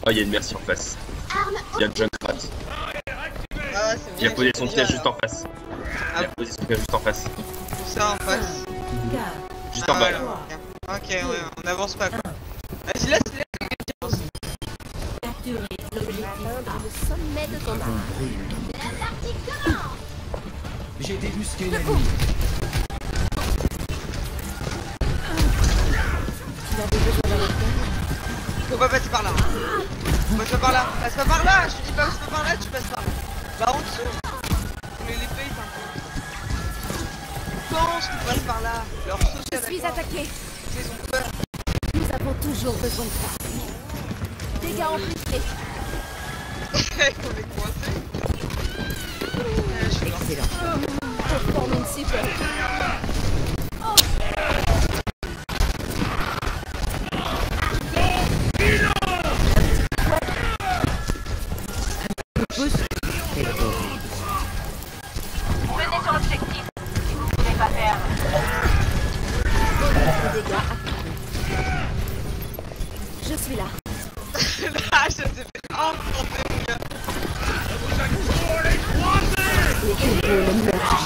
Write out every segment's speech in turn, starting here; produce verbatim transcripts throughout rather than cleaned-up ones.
Oh, il y a une merci en face. Il y a Junkrat. Ah, Il a posé son piège juste en face. Il a posé son piège juste en face. Tout ça en face. Juste Ah, en bas. voilà. Ok, ouais, on avance pas quoi. Vas-y, laisse, laisse quelqu'un. Le sommet de ton art. J'ai débusqué l'ennemi. Faut pas passer par là. Passe pas par là. Passe pas par là. Je te dis pas passe pas par là, tu passes par là. Bah en dessous. Les les pays, t'as un peu. Pense qu'on passe par là. Leur sauce. Je suis attaqué. Ils ont peur. Nous avons toujours besoin de ça. Dégâts amplifiés. On est coincés. Excellent. On forme une cible. Venez sur l'objectif. Vous ne pouvez pas perdre. Dégâts activés. Je suis là. Là, je t'ai fait enfoncer, mon gars. Les héros le meurent.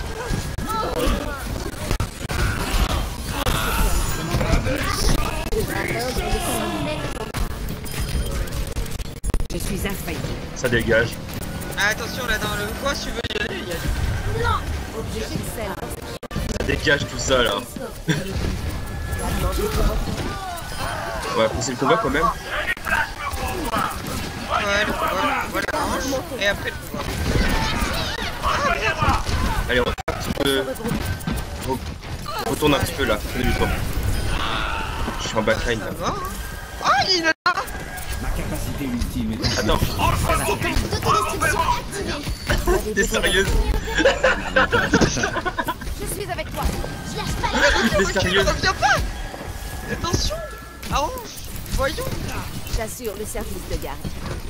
Je suis infaillible. Ça dégage. Ah, attention là dans le coin, si tu veux y aller, il y a du. Objectif celle. Ça dégage tout ça là. On va pousser le combat quand même. Ouais, le pouvoir, voilà, hanche, et après le pouvoir. Allez, on va un petit peu. Re- Retourne un petit peu là. Prenez du temps. Je suis en backline là. Ça va, hein. Oh, il y en a là. Ma capacité ultime est... Attends. T'es sérieuse? Je suis avec toi. Je lâche pas. T'es sérieuse? Reviens pas. Attention. Ah, hanche. Voyons. J'assure le service de garde.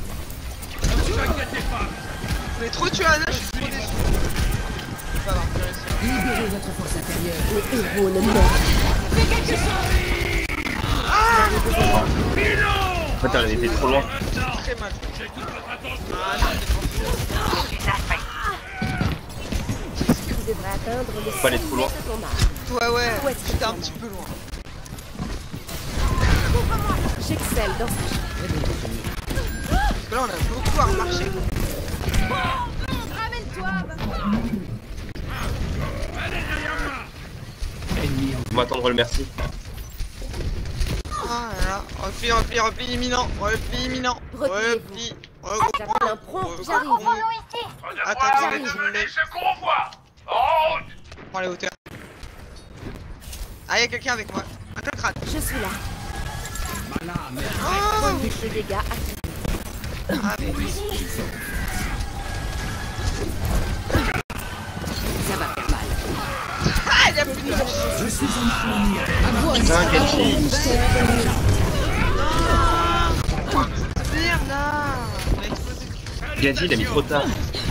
Vous avez trop tué Anna, je suis trop déçu. C'est pas grave, j'ai réussi. Libérez votre force intérieure. Les héros ne meurent. En fait, elle était trop loin. Très mal. Ah, Tu devrais atteindre le Faut pas aller trop loin. sommet de ton art. ouais, ouais, Où est-ce que c'était un tu petit peu loin. J'excelle dans ce jeu. Parce que là, on a beaucoup à remarcher. Ramène-toi. Ennemi en... On va attendre le merci. Ah là là, repli, repli, repli imminent, repli imminent, repli, J'appelle un prompt, j'arrive. Retrouvons-nous ici. attends, attends, J'arrive. je me lève. Prends les hauteurs. Ah, y'a quelqu'un avec moi, un crâne. Je suis là. Ma lame est... Oh, Les dégâts activés. ah, mais Ça va faire mal. ah, y'a plus de hache. Je suis en harmonie. Putain, Genji. Merde, là. On a explosé. Genji, il a mis trop tard.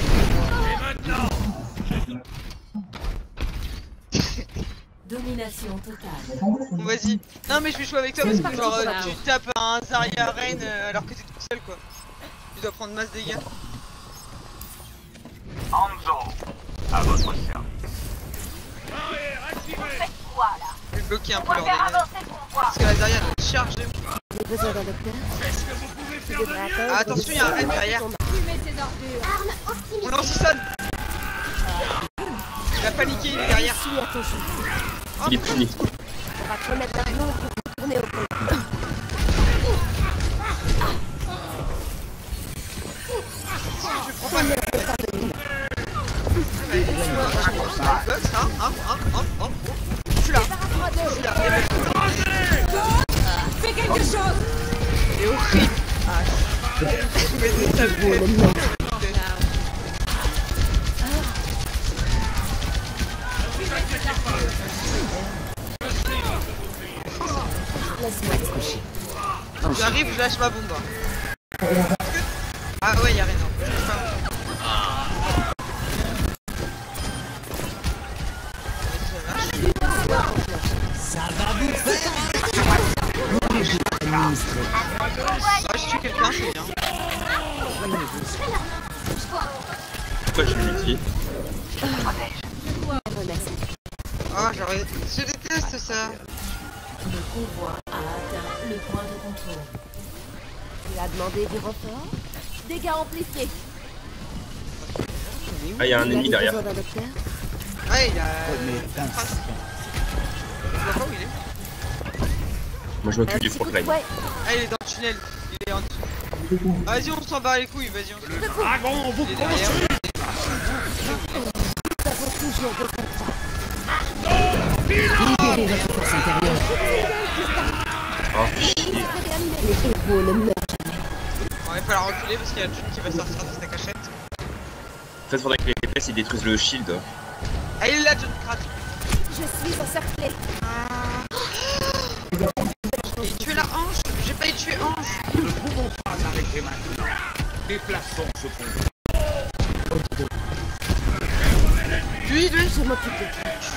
Domination totale. Bon, vas-y. Non, mais je vais jouer avec toi parce que, genre, euh, tu tapes un Zarya Rain euh, alors que t'es toute seule, quoi. Tu dois prendre masse dégâts. Hanzo, à votre service. Faites quoi là? Je vais bloquer un On peu va leur faire dégâts. avancer le convoi. Parce que la Zarya elle charge de ouf. J'ai besoin d'un docteur. Tu devrais atteindre Ah, attention, le il y a un sommet raid de derrière. ton art. On lance sonne. Il a paniqué, il est derrière. Je suis à ton chevet. Il est puni. On va te remettre un plan pour tourner au combat. Je prends pas le box, hein, hein, hein, hein, hein. Je suis là. Je suis là. Fais quelque chose. Il est horrible. Ah, je vais te taper. Laisse-moi te coucher. J'arrive, je lâche ma bombe. Ah ouais, y'a rien. Ça va vous faire... Un convoi Ouais, je tue quelqu'un, c'est bien. Pourquoi je suis multi? Ah, j'aurais... Je déteste ça. Le convoi a atteint le point de contrôle. Il a demandé du renfort. Dégâts amplifiés. Ah, il y a un Il ennemi avait derrière. besoin d'un docteur. Ouais, il a... Premier Trace. instant. Je vois pas où il est. Moi je Un m'occupe du petit coup de frontline. Ah, fouet. il est dans le tunnel. Il est en dessous. Vas-y, on s'en bat les couilles, vas-y, on se... Le Dragon vous Il est derrière. Nous avons toujours besoin de ça. libérez votre force intérieure. Oh, chier. Les héros ne meurent jamais. Bon, il va falloir reculer parce qu'il y a June qui va sortir de sa cachette. En fait, faudrait que les T P S ils détruisent le shield. Ah, il est là, June Krat. Je suis encerclé. J'ai tué la hanche. J'ai pas tué hanche. Nous ne pouvons pas arrêter maintenant. Déplaçons ce combat. Lui, lui. Je m'occupe de toi.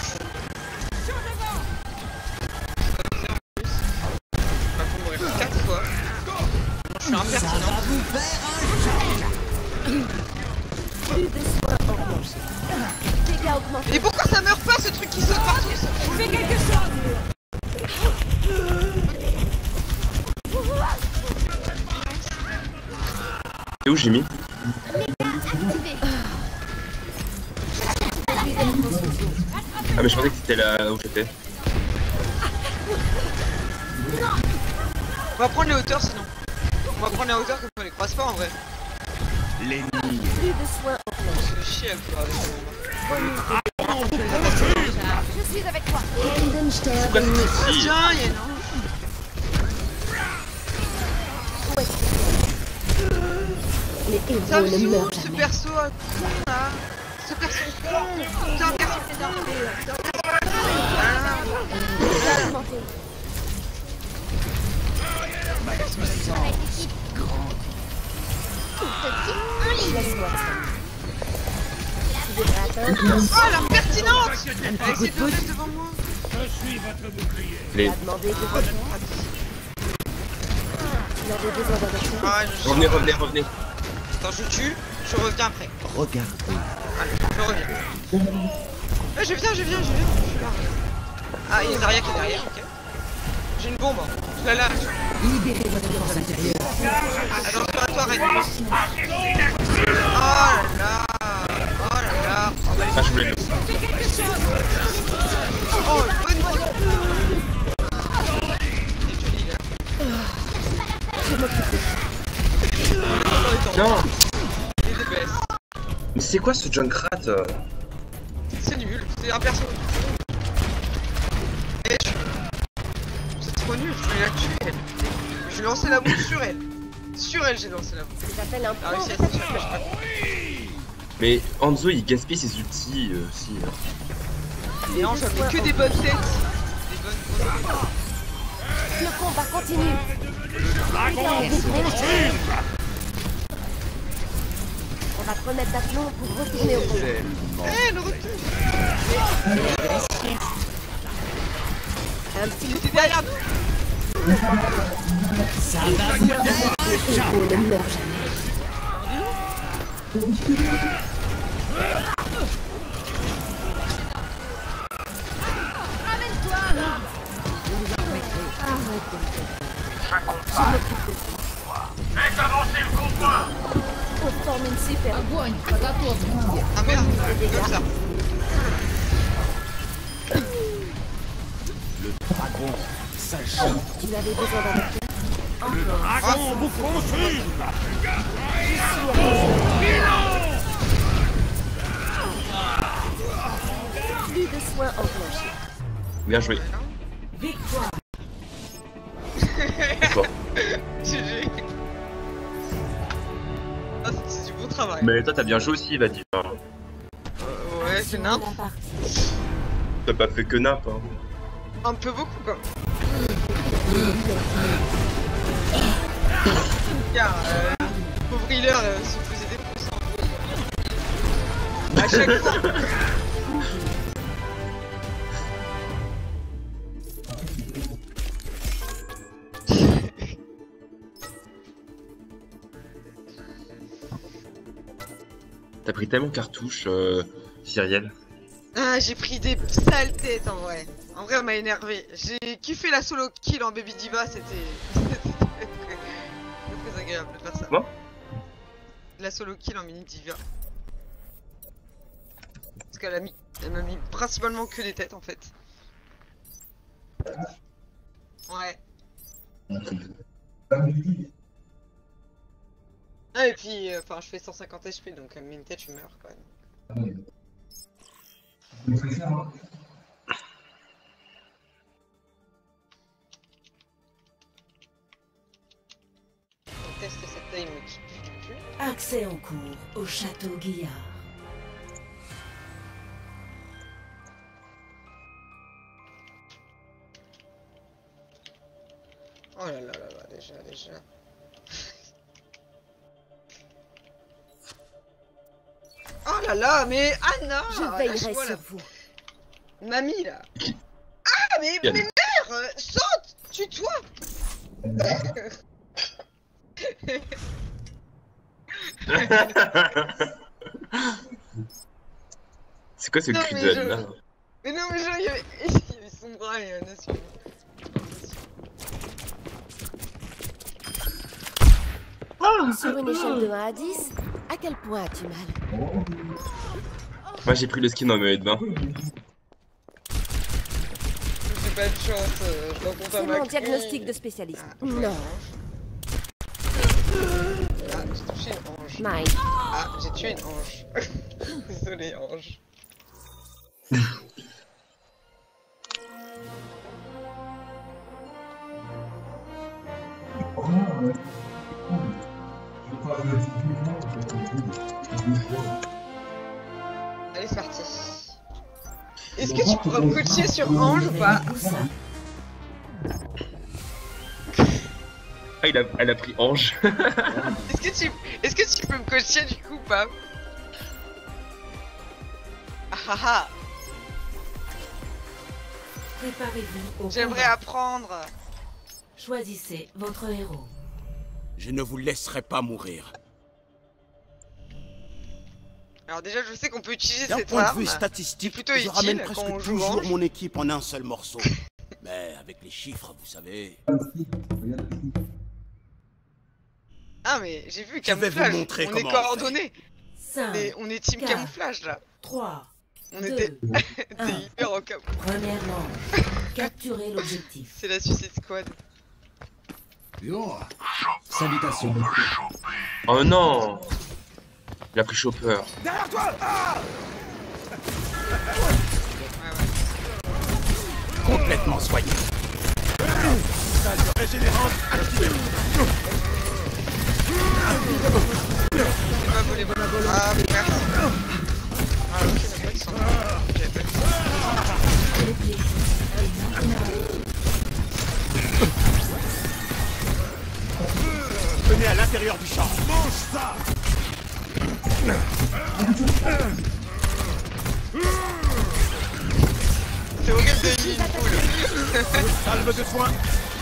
Bah, faut mourir quatre fois. Je suis impertinent. Plus de soins enclenchés. Dégâts augmentés. Et pourquoi ça meurt pas ce truc qui saute partout? Je fais quelque chose. C'est où j'ai mis? Ah mais je pensais que c'était là où j'étais. On va prendre les hauteurs sinon. On va prendre les hauteurs comme on les croise pas en vrai. L'ennemi. Plus de soins enclenchés. C'est le chier un peu avec Je suis avec toi. C'est quoi cette ici? Tiens, il y a une hanche. Où est-ce que les Ça héros me ne saoule meurent ce jamais. perso à con là. Ce perso est con. C'est un perso énervé. C'est un perso Dégâts augmentés. Laisse-moi ça. Tu devrais attendre. Oh la pertinente. Elle essaie de passer devant moi. Les... Il a demandé du renfort. Il avait besoin d'un docteur. Ah, je... Revenez, revenez, revenez. Attends, je tue. Je reviens après. Regardez. Allez, je reviens. Eh, je viens, je viens, je viens. Je suis là. Ah, il y a Zarya qui est derrière, ok. J'ai une bombe. Je la lâche. Libérez votre force intérieure. Attention à toi, Red. Oh là là. Oh là là. Oh, bah, Ah je voulais le... oh, bonne bombe. Il est joli, là. Non. Il est D P S. Mais c'est quoi ce Junkrat? C'est nul, c'est un perso. Et je... C'est trop nul, je voulais la tuer elle. J'ai lancé la boule sur elle. Sur elle j'ai lancé la boule. Ça s'appelle un J'ai réussi à plan. s'échapper, j'ai pas Mais Hanzo il gaspille ses outils euh, aussi. Hein. compris. Et non, j'avais que des bonnes têtes. Des bonnes bonnes Le combat continue. On va te remettre d'aplomb pour retourner au combat. Eh, le retour. Un petit Il coup était derrière nous. Ça va vous faire. de héros ne meurt jamais. Faites avancer le convoi. On forme une super. Ah merde, comme ça. Dragon s'agit. Tu avais besoin d'un docteur. Dragon vous consume. Plus de soins enclenchés. Bien joué. Victoire. Bon. G G. Ah, c'est du beau travail. Mais toi t'as bien joué aussi, va dire. Euh, ouais, c'est nimp. La partie. T'as pas fait que nappe. Hein. Un peu beaucoup quoi. Car, euh, pauvre healer euh, se faisait des pouces. À chaque fois. T'as pris tellement de cartouches, euh, Cyrielle. Ah, j'ai pris des sales têtes en vrai. En vrai, on m'a énervé. J'ai kiffé la solo kill en Baby Diva, c'était très, très agréable de faire ça. Quoi? La solo kill en Mini Diva. Parce qu'elle a mis, elle m'a mis principalement que des têtes en fait. Ouais. Ah, et puis, enfin, euh, je fais cent cinquante H P, donc elle me met une tête, je meurs quand même. On teste cette taille qui tue. Accès en cours au château Guillard. Oh là là là là, déjà, déjà. Oh là là, mais Anna! Je veillerai sur vous. Mamie là! Ah, mais, mais mère! euh, Saute! Tue-toi! C'est quoi ce Non, cul mais de je- là? Mais non, mais genre, il y avait, il y avait son bras et Anna sur moi. Sur une échelle de un à dix, à quel point as-tu mal? Moi j'ai pris le skin en maillot de bain. J'ai pas de chance, euh, je rencontre C'est un mon Macri. diagnostic de spécialiste. Ah, Non. Ah, j'ai touché une ange. Mine. Ah, j'ai tué une ange. Désolé, ange. Allez, c'est parti. Est-ce que tu pourras me coacher sur ange ou pas? Ah, il a, elle a pris Ange. Est-ce que tu, est-ce que tu peux me coacher du coup, pas? Ah ah ah. Préparez-vous au J'aimerais combat. apprendre. Choisissez votre héros. Je ne vous laisserai pas mourir. Alors déjà, je sais qu'on peut utiliser D'un cette point de arme. vue statistique, plutôt je utile ramène quand presque on joue toujours Ange. mon équipe en un seul morceau. Mais avec les chiffres, vous savez... Ah mais j'ai vu Je vais vous camouflage. montrer On est comment on coordonnés. cinq, Et on est team quatre, camouflage là. trois, On deux, était un. t'es hyper en cam. Première manche. Capturez l'objectif. C'est la Suicide Squad. Salutations. Oh non! Il a pris Chopper. Derrière toi! Ah! Ouais ouais. Complètement soigné. Salle régénérante activée. J'ai pas volé bon vol. Ah mais merci. Ah ok, d'accord, ils sont j'avais pas vu ça. Venez à l'intérieur du champ. Mange ça! C'est horrible de vie, une poule. Salve de soin.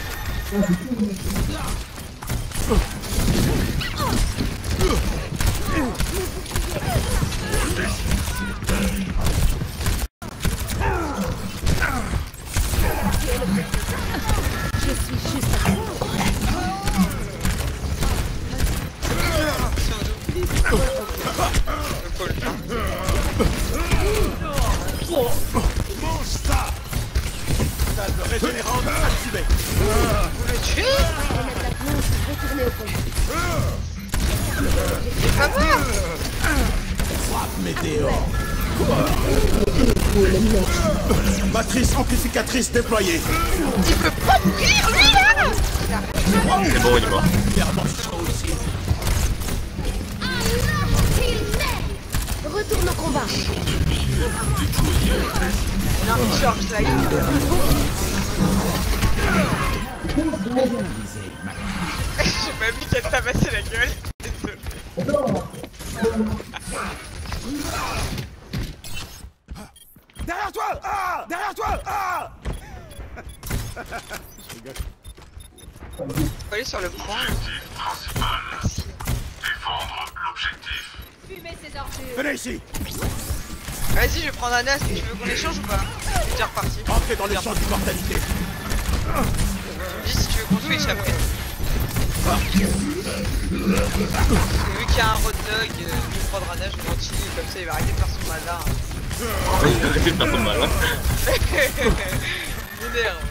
Je suis juste à Le pôle. Mange ça! Salve régénérante activée. Vous le tuez? retourner au fond. C'est pas mort. Frappe météore. Matrice amplificatrice déployée. Il peut pas mourir lui là. C'est bon, il est mort. Clairement chaud aussi. Retourne au combat. Non mais George là, il... J'ai pas vu qu'elle tabassait la gueule. Désolé. Derrière toi! Ah! Derrière toi! Ah! Faut aller sur le point. Principal. Défendre l'objectif. Fumez ces ordures. Venez ici. Vas-y, je vais prendre un as. Tu veux qu'on échange ou pas? Je suis déjà reparti. Entrez dans le champ d'immortalité. Tu me dis si tu veux qu'on switch après. Parce que vu qu'il y a un hot dog, euh, je vais prendre un as, je continue, comme ça il va arrêter de faire son malin. Il va arrêter de faire son malin. Il m'énerve.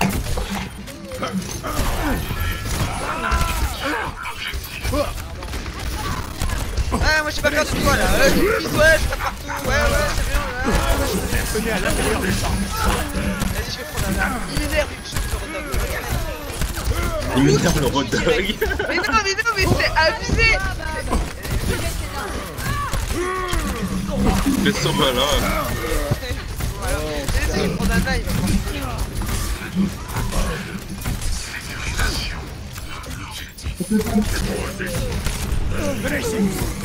Ouais, moi je sais pas faire de toi là. Ouais, je pisse, ouais, je tape partout. Ouais, ouais, c'est bien. Ouais. Venez à l'intérieur du champ. Vas-y, je vais prendre un arme. Il m'énerve, il me chauffe le hot dog. Il m'énerve le hot dog. Mais non, mais non, mais c'est abusé. Il fait son malin. Voilà. Vas-y, je vais prendre un arme, il va prendre. Venez ici.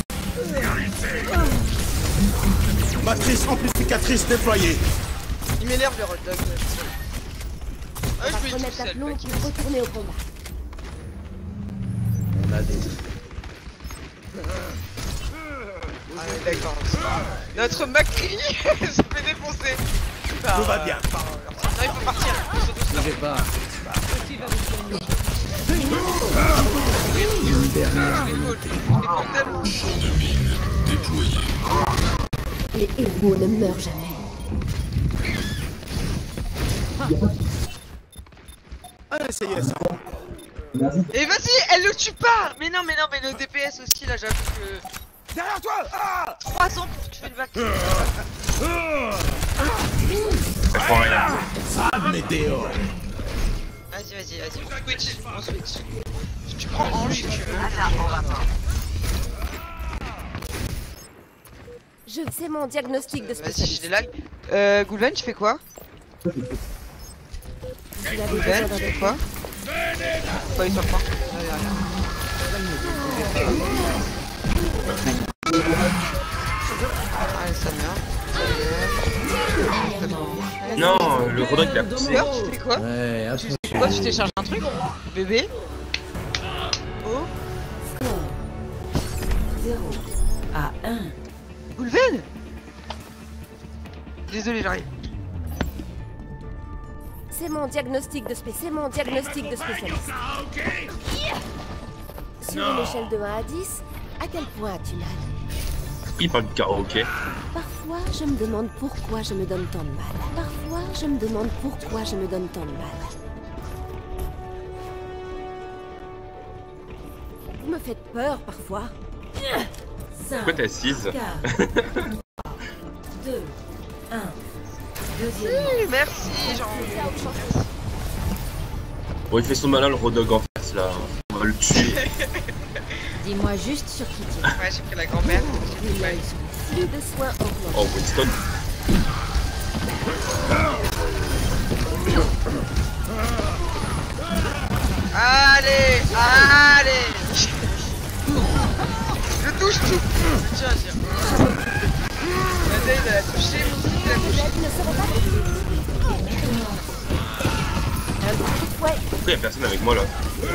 Matrice amplificatrice déployée. Il m'énerve le hot dog. Ah, je peux y tout Remettre seul, l'aplomb mec. pour retourner au combat. On a des... Ah ouais, d'accord. Notre Macri se fait défoncer. Par, Tout va bien. euh, par- Non, il faut partir. Il faut tous Bougez pas. Une dernière. Les héros ne meurent jamais. Allez, essayez ça. Et vas-y, elle le tue pas. Mais non, mais non, mais le D P S aussi, là, j'avoue que... Derrière toi. Ah trois ans pour tuer le vaccin. Ça prend rien. Ça, météo. Vas-y, vas-y, vas-y, on switch, on switch. Tu prends Ange si tu veux. Je sais mon diagnostic de Vas-y, je spécialiste. les lag. Euh, Goulven, tu fais quoi? Tu l'avais Goulven, besoin tu d'un fais docteur. quoi? Quoi, il sort pas? Allez, ça meurt. Non, le hot dog il a poussé. Peur, tu fais quoi? Ouais, Tu fais quoi? Tu télécharges un truc? Bébé? Oh? zéro à un. Goulven? Désolé, j'arrive. C'est mon diagnostic de spé... C'est mon diagnostic de spécialiste. Sur une échelle de un à dix, à quel point as-tu mal? Il parle du karaoké. Parfois, je me demande pourquoi je me donne tant de mal. Parfois, je me demande pourquoi je me donne tant de mal. Vous me faites peur parfois. Pourquoi t'es assise? deux, un. Deuxième. Oui, merci, genre. Bon, il fait son malin le hot dog en face là. On va le tuer. Dis-moi juste sur qui tu es. Ouais, j'ai pris la grand-mère. Ouais. Plus de soins enclenchés. Oh, Winston. Allez, allez. Je touche tout. Tiens, tiens. La Dave, elle a touché, mon petit, elle a touché. L'aide ne serait pas un petit coup de fouet. Pourquoi y'a personne avec moi là? Tu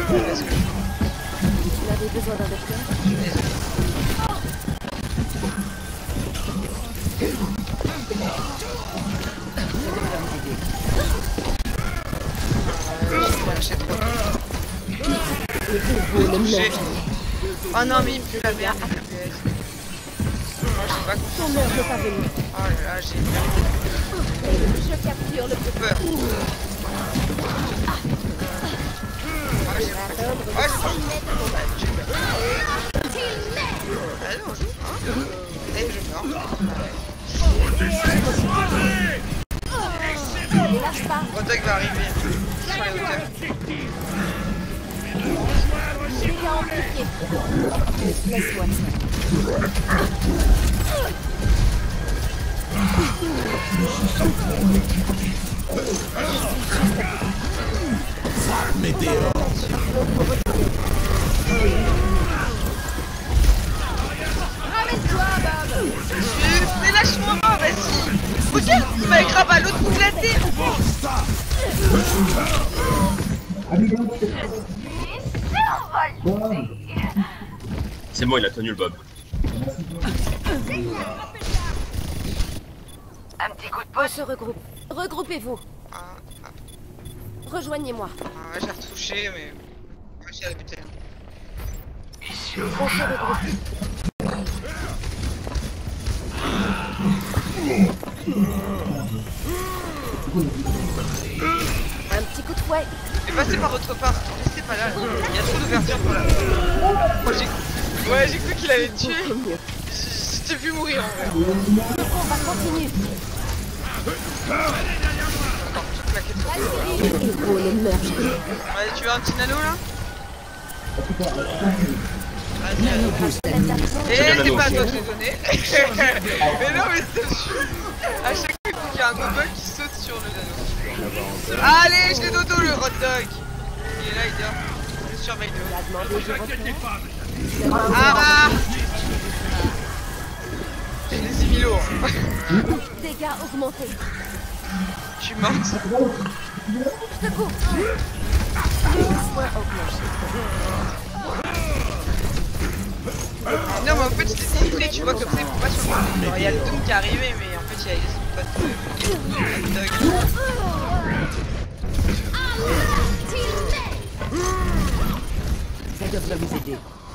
avais besoin d'un docteur. Je vais toucher. Oh non, mais il me pue la merde. Moi, je sais pas quoi. Ton heure n'est pas venue. Oh là là, j'ai peur. Je capture le J'ai peur. Ah, j'ai peur. Ah, j'ai peur. J'ai peur. Allez, on joue. Hein. Allez, je meurs. Ne lâche pas. Rotok va arriver. Sur les hauteurs. Dégâts amplifiés. Laisse-moi ça. Météo. Mais lâche-moi, vas-y. Regarde, il m'a grave à l'autre bout de la terre. C'est bon, il a tenu le Bob. On se regroupe. Regroupez-vous. Ah, ah, Rejoignez-moi. ah ouais, j'ai retouché, mais. Ouais, j'ai rébuté. On se regroupe. Un petit coup de fouet. Et passez par votre part. Restez pas là. Il y a trop d'ouverture pour la. Oh, j'ai... Ouais, j'ai cru qu'il allait tuer. Je t'ai vu mourir en vrai. On va continuer. Attends, je vais claquer trop. Les héros les meurent. Ouais, tu veux un petit nano là? Vas-y, bien, et c'est nano. pas à toi de les donner. Mais non, mais c'est chou. À chaque fois qu'il y a un gobel qui saute sur le nano. Allez, je l'ai dodo le hot dog. Il est là, il dort. Je surveille Il de a demandé du repère. Ah, je les ai mis lourds. Dégâts augmentés. Je suis morte. Secours. Soin enclenché. Non, mais en fait, je l'ai filtré, tu vois, comme ça, il faut pas sur le genre, il y a le Doom qui est arrivé, mais en fait, il y a son pote euh, hot dog. Ça devrait vous aider.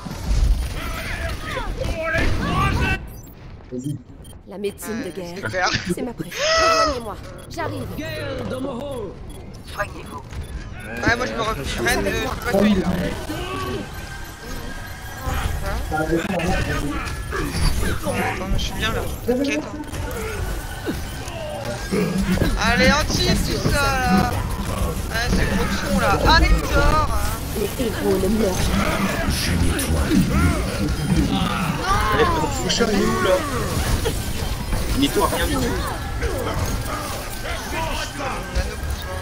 La médecine de guerre, C'est clair. c'est ma préférée. Rejoignez-moi. J'arrive. Soignez-vous. Ouais, moi je me refais. Red, euh, pas de heal là. Attends, mais je suis bien là. T'inquiète. Allez, anti tout ça là. Ouais, c'est le gros son là. Ah, Hector. Les héros le meurent. Allez, faut chercher où là? Ni toi, rien du tout. Nano pour toi.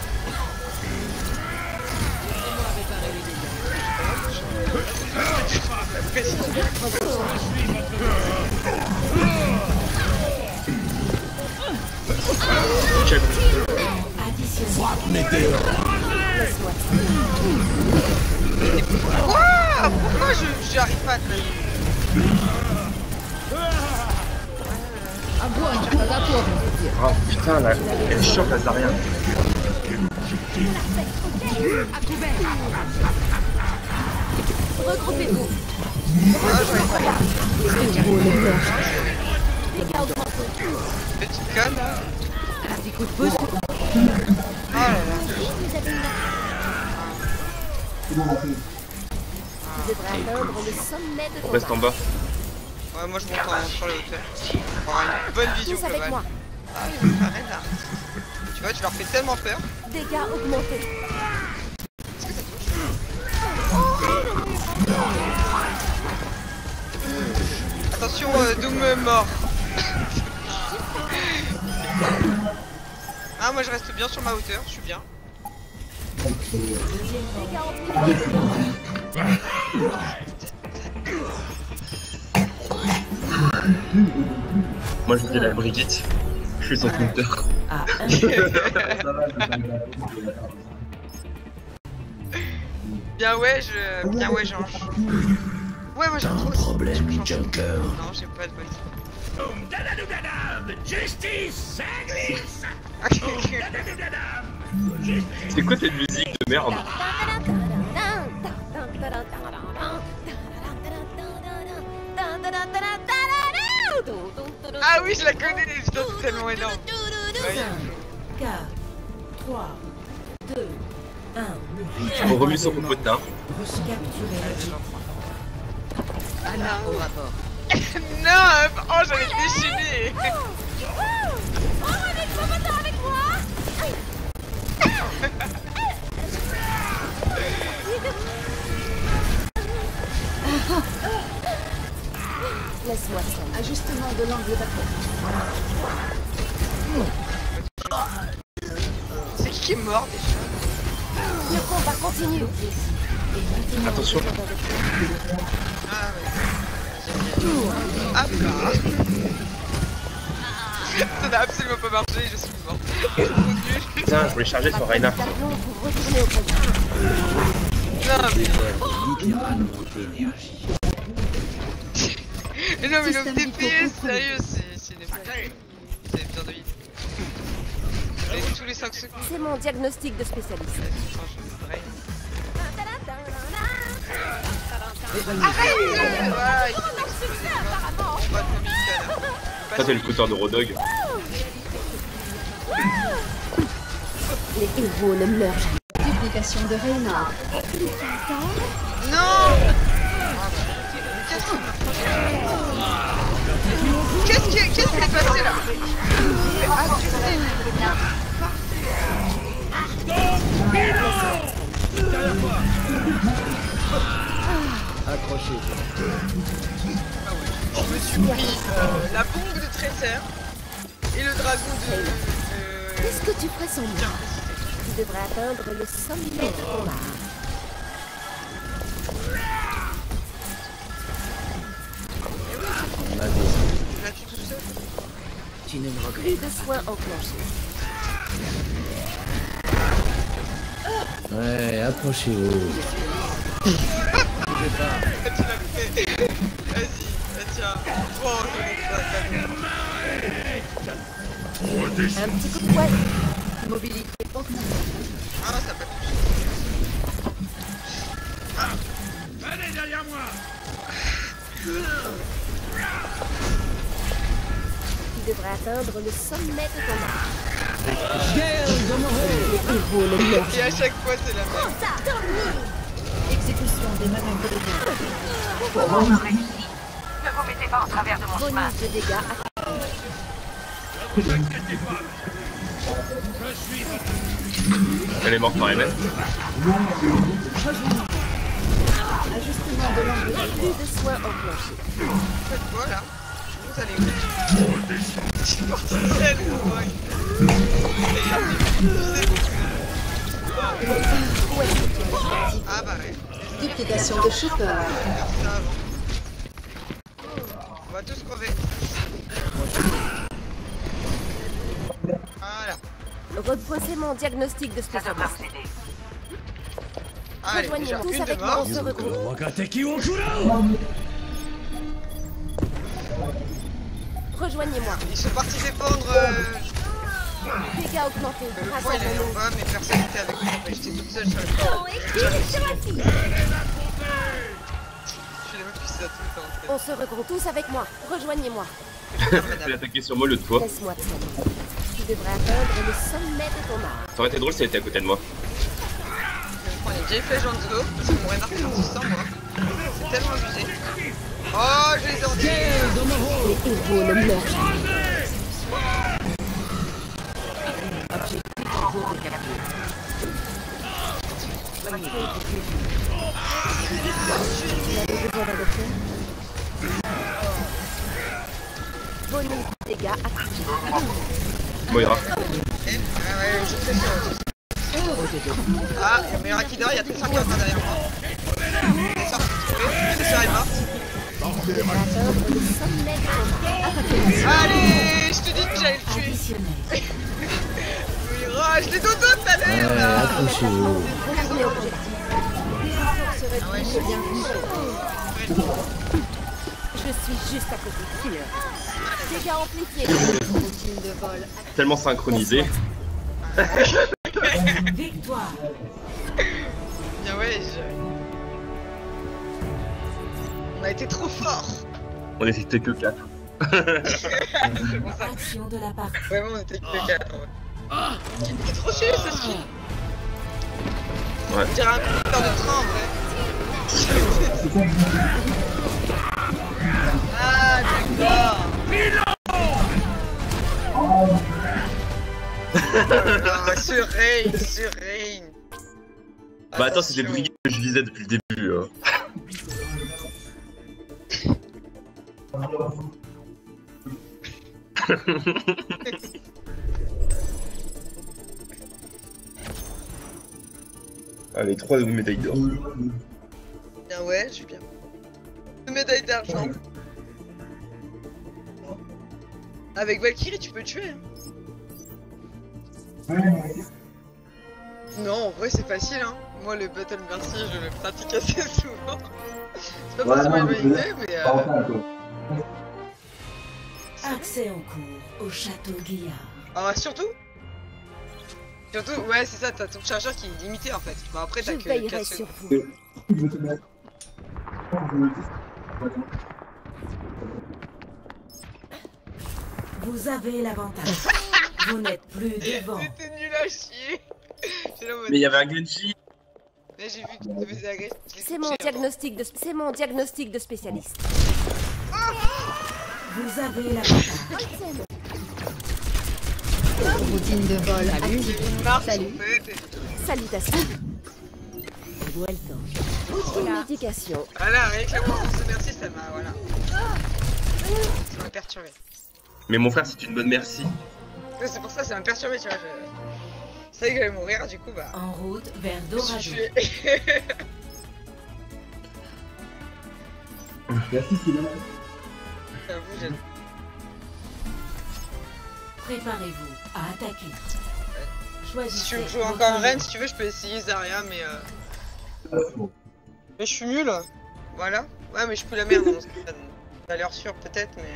Check. Frappe météore. Laisse-moi. Quoi? Pourquoi je j'y arrive pas à te le Ah putain, là, elle choque la Zarya. Regroupez-vous. Ah, je vais pas. Les héros le meurent. Dégâts augmentés. Petite conne là. Un petit coup de pouce. Oh là là. Vous avez une Vous devrez atteindre le sommet de On ton reste en bas. Ouais, moi je monte en, sur les hauteurs. Pour avoir une bonne vision Tous avec globale. moi. Ah, il y a rien là. Tu vois, tu leur fais tellement peur. Dégâts augmentés. Est-ce que ça touche? Attention, euh, Doom mort. Ah, moi je reste bien sur ma hauteur, je suis bien. Dégâts augmentés. Moi je fais la Brigitte. Je suis son compteur. Bien ouais, je... Bien ouais, j'ange. Ouais, moi j'aime trop aussi. Problème, Je change. Junker. Non, j'ai pas de bonne. Justice, ça glisse. C'est quoi cette musique de merde? Ah oui, je la connais, putain, c'est tellement énorme. quatre, trois, deux, un. On remue son popotin. Capturez Ah au rapport. Non, oh j'avais déchaîné. Oh, avec moi, maintenant avec moi. Laisse-moi seul. Ajustement de l'angle d'attaque. C'est qui qui est mort déjà? Le combat continue. Attention. Ah ouais. Ah bah. Ça n'a absolument pas marché, je suis mort. Je suis trop nul. Putain, je voulais charger sur Reinhardt. L'avion pour retourner au présent. Non mais... Mais non mais le T P S, sérieux, c'est c'est des... C'est bien de vite. Et tous les cinq secondes. C'est mon diagnostic de spécialiste. Arrête! Voilà, il faut exploser. Je vois ton micro. Ça, c'est le scooter de Rodog. Les héros ne meurent jamais. Duplication de Reyna. Non! Qu'est-ce qui est, qu'est-ce qui est passé là? Ah, tu sais. Accrochez. Je me suis pris euh, la bombe de Tracer et le dragon de... Euh... Qu'est-ce que tu ferais sans moi? Tu devrais atteindre le sommet de ton art. Là, tu tout seul. Tu ne me Plus regrettes de soins enclenchés. Ouais, approchez-vous. Tu l'as fait. Vas-y, tiens. Oh, Un petit coup de poing. Mobilité possible. ah, ça peut. Venez derrière moi. Tu devrais atteindre le sommet de ton art. Les héros ne meurent Et à chaque fois, c'est la même. Exécution des manœuvres de guerre. Pour me réussir. Ne vous mettez pas en travers de mon jamais. chemin. Bonus de dégâts à... Ne vous inquiétez pas. Je suis... Elle est morte par Emen. Ajustement de l'angle. Plus de soins enclenchés. Faites quoi là? Vous allez où? Je suis parti seul, ouais. Ah bah ouais. Duplication de shooter. Faire ça avant. On va tous crever. Voilà. Repoussez mon diagnostic de Ça devrait spécialiste. vous aider. Allez, déjà Rejoignez-nous tous une de avec moi, on mort. se regroupe. Rejoignez-moi. Ils sont partis défendre euh, Dégâts augmentés. le Grâce point, à il est en mon bas, mais personne n'était avec moi. J'étais toute seule sur le point. Je suis la même puissance tout le temps. On se regroupe tous avec moi. Rejoignez-moi. Elle a attaqué sur moi l'autre fois. Laisse-moi te soigner. Tu devrais atteindre le sommet de ton art. Ça aurait été drôle si elle était à côté de moi. Je prends les J-Flèches en dessous, parce qu'on m'aurait marqué en sans moi. C'est tellement abusé. Oh, je les ai entendu. Les héros ne meurent jamais. Vous avez besoin d'un docteur? Bonus de dégâts actifs. Moira. Ah ouais, je fais ça. Ah, il y a meilleur qui dort, il y a Tresor qui est encore derrière moi. Tresor, Tresor est morte. Tu devrais atteindre le sommet de ton art. Attaquez-le. Allez, je te dis que j'allais le tuer. Additionnel. Moira, je l'ai dodo tout à l'heure Ouais, là. accrochez-vous. Regardez l'objectif. Ah ouais, je Je suis juste à côté. Dégâts amplifiés. Routine de vol. Tellement synchronisé. Victoire. Bien ouais, je... On a été trop fort. On était que quatre. C'est pour ça. Action de la partie. Vraiment, on était que quatre. Ouais. C'est trop chier ce skin. Ouais. On dirait un conducteur de train en vrai. Ah d'accord. Ah, sur Rain, sur Rain. Bah attends, c'est des brigades que je visais depuis le début. Hein. Allez, trois médailles d'or. Bien ouais, je suis bien. Deux médailles d'argent. Avec Valkyrie, tu peux tuer. Hein. Non, en vrai, c'est facile. Hein. Moi, le Battle Mercy, je le pratique assez souvent. C'est pas forcément une bonne idée, mais. Euh... Accès en cours au château Guillard. Ah, surtout, Surtout, ouais, c'est ça, t'as ton chargeur qui est limité en fait. Bon, après, t'as Je que veillerai quatre sur secondes. vous. Vous avez l'avantage. Vous n'êtes plus devant. C'était nul à chier. J'ai la mode. Mais il y avait un Genji. Mais j'ai vu que tu devais agresser. C'est mon diagnostic de c'est mon diagnostic de spécialiste. Vous avez l'avantage. Routine de vol. Salut. Salut. Salutations. Welcome. Médication. Voilà, avec la conscience de merci, ça m'a. Voilà. Ça m'a perturbé. Mais mon frère, c'est une bonne merci. Ouais, c'est pour ça, ça m'a perturbé, tu vois. Je... C'est vrai que j'allais mourir, du coup, bah. En route vers Je me Dorado. suis tué. J'avoue, j'ai. Préparez-vous à attaquer. Si Choisissez. tu veux jouer votre encore en reine, ligne. si tu veux, je peux essayer Zarya, mais euh... mais je suis nul. Voilà. Ouais, mais je peux la merde. Dans ce cas. T'as l'air sûr, peut-être, mais.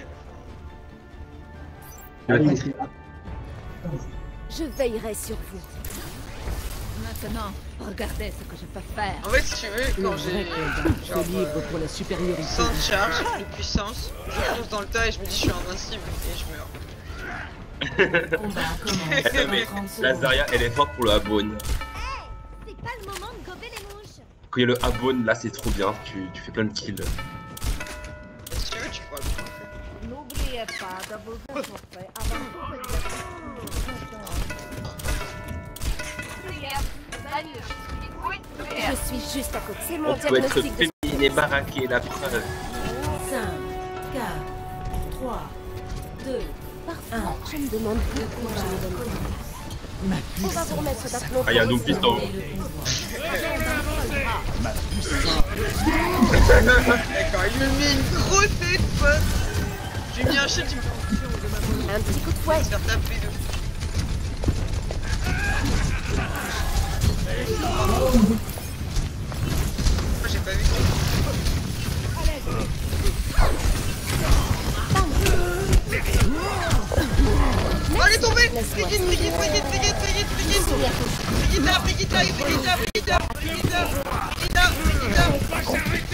Je veillerai sur vous. Maintenant, regardez ce que je peux faire. En fait, si tu veux, quand j'ai genre euh, pour la supériorité. cent de charge de puissance, je fonce dans le tas et je me dis je suis invincible et je meurs. Combat commence dans trente La secondes. Zarya, elle est forte pour le Habone. C'est pas le moment de gober les mouches. Quand il y a le Habone, là, c'est trop bien. Tu, tu fais plein de kills. Si tu veux, tu pourras le faire. N'oubliez pas de vous réchauffer avant Je suis juste à côté. C'est mon On peut être diagnostic de féminine et baraquée, la preuve. cinq, quatre, trois, deux, parfum. Je me demande plus quoi je me donne. On va vous remettre d'aplomb. Ah, il y a un double piston. et le convoi. D'accord, il me met une grosse tête, pote. J'ai mis un chien qui me fait Un petit coup de fouet. se faire taper de fou. Moi, j'ai pas vu. Oh, elle est tombée! Brigitte, Brigitte, Brigitte, Brigitte, Brigitte, Brigitte! Brigitte là, Brigitte là, Brigitte là, Brigitte là, Brigitte là, Brigitte là, Brigitte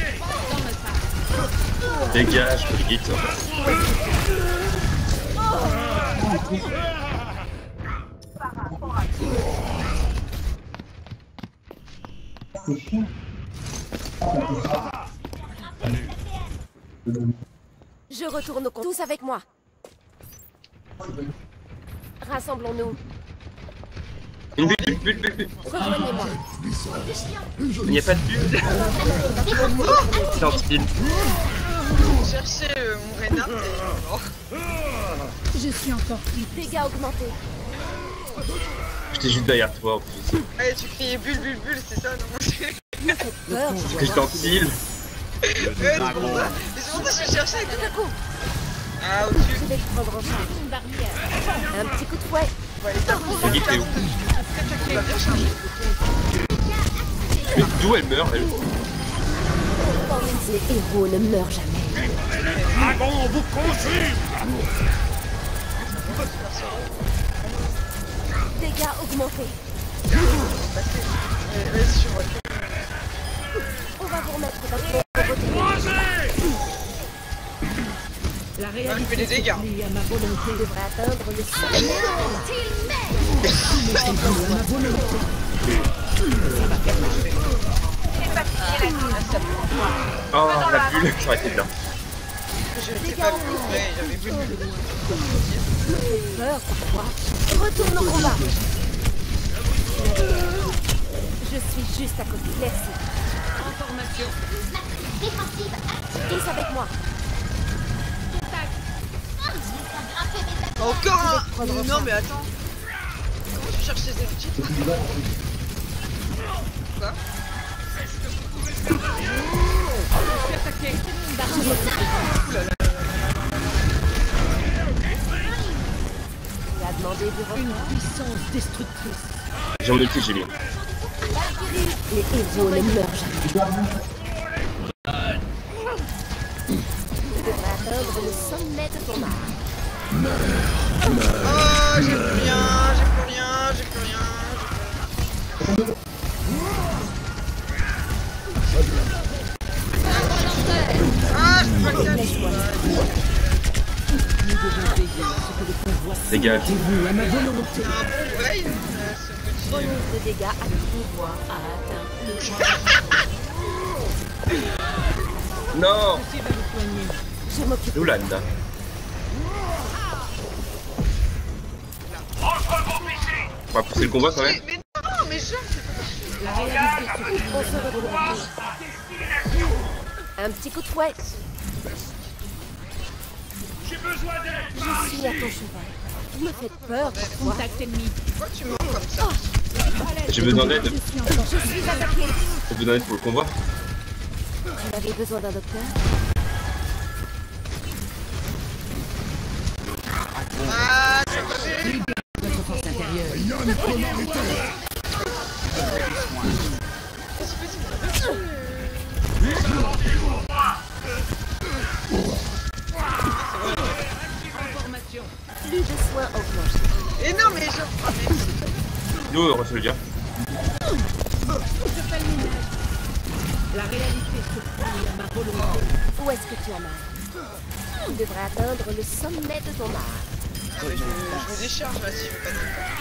là! Dégage, Brigitte. Je retourne au compte. Tous avec moi. Rassemblons-nous. Une bulle, bulle, bulle, bulle, bulle. Rejoignez-moi. Il n'y a pas de bulle. C'est anti-bulle. Je cherchais euh, mon Reinhardt et oh. Je suis encore plus. Dégâts augmentés. J'étais juste derrière toi en plus. Allez, tu criais bulle, bulle, bulle, c'est ça, non? Peur. Parce que j'étais en heal. Ouais, c'est pour ça. Mais c'est pour ça que je cherchais. Tout à coup. Ah, au-dessus. Je vais te prendre en charge. Une barrière. Un petit coup de fouet. Ouais, t'as Brigitte est où? Tu vas bien charger. Mais d'où elle meurt elle? Les héros ne meurent jamais. Dragon vous consume. Dégâts augmentés. Vas-y, je vois. On va vous remettre d'aplomb. La Ah, il fait réalité des dégâts. s'oublie à ma volonté. Devrait atteindre le sommet. À ma volonté. Oh, la bulle, ça aurait été bien. Je sais pas plus, mais j'avais plus de bulle. Peur parfois. Retourne au combat. Je suis juste à côté. Merci. Information. Tous avec moi. Encore un. Non, mais attends. Comment tu cherches ces effectifs? Quoi? Il a demandé du Une repos. puissance destructrice. J'ai mon ulti, j'ai mis. Les héros ne meurent jamais. Tu devrais atteindre le sommet de ton art. Oh, j'ai plus rien, j'ai plus rien, j'ai plus rien, j'ai Ah, je peux pas le catch. Les gars, Activez-vous à ma volonté. C'est un bon brain, euh, ce petit. Bonus de dégâts à pouvoir a atteint le point. non. Je m'occupe. Nous Landa. On va pousser le combat quand même. Mais, mais non, mais je... La réalité se On se retrouve. Un petit coup de fouet. J'ai besoin d'aide. Je suis à ton cheval. Vous me faites peur. Contact ennemi. Pourquoi tu mens comme ça? J'ai besoin d'aide. Je suis attaqué. J'ai besoin d'aide pour le combat. Vous avez besoin d'un docteur? Ah, tu vas pas gérer. Votre force intérieure. Information. Plus de soins enclenchés. Et non, mais genre... ah, mais- Yo, reçoit le gars. La réalité se plie à ma volonté. Où est-ce que tu as mal? Tu devrais atteindre le sommet de ton art. Ah, mais je, je me décharge là si je veux pas de dégâts.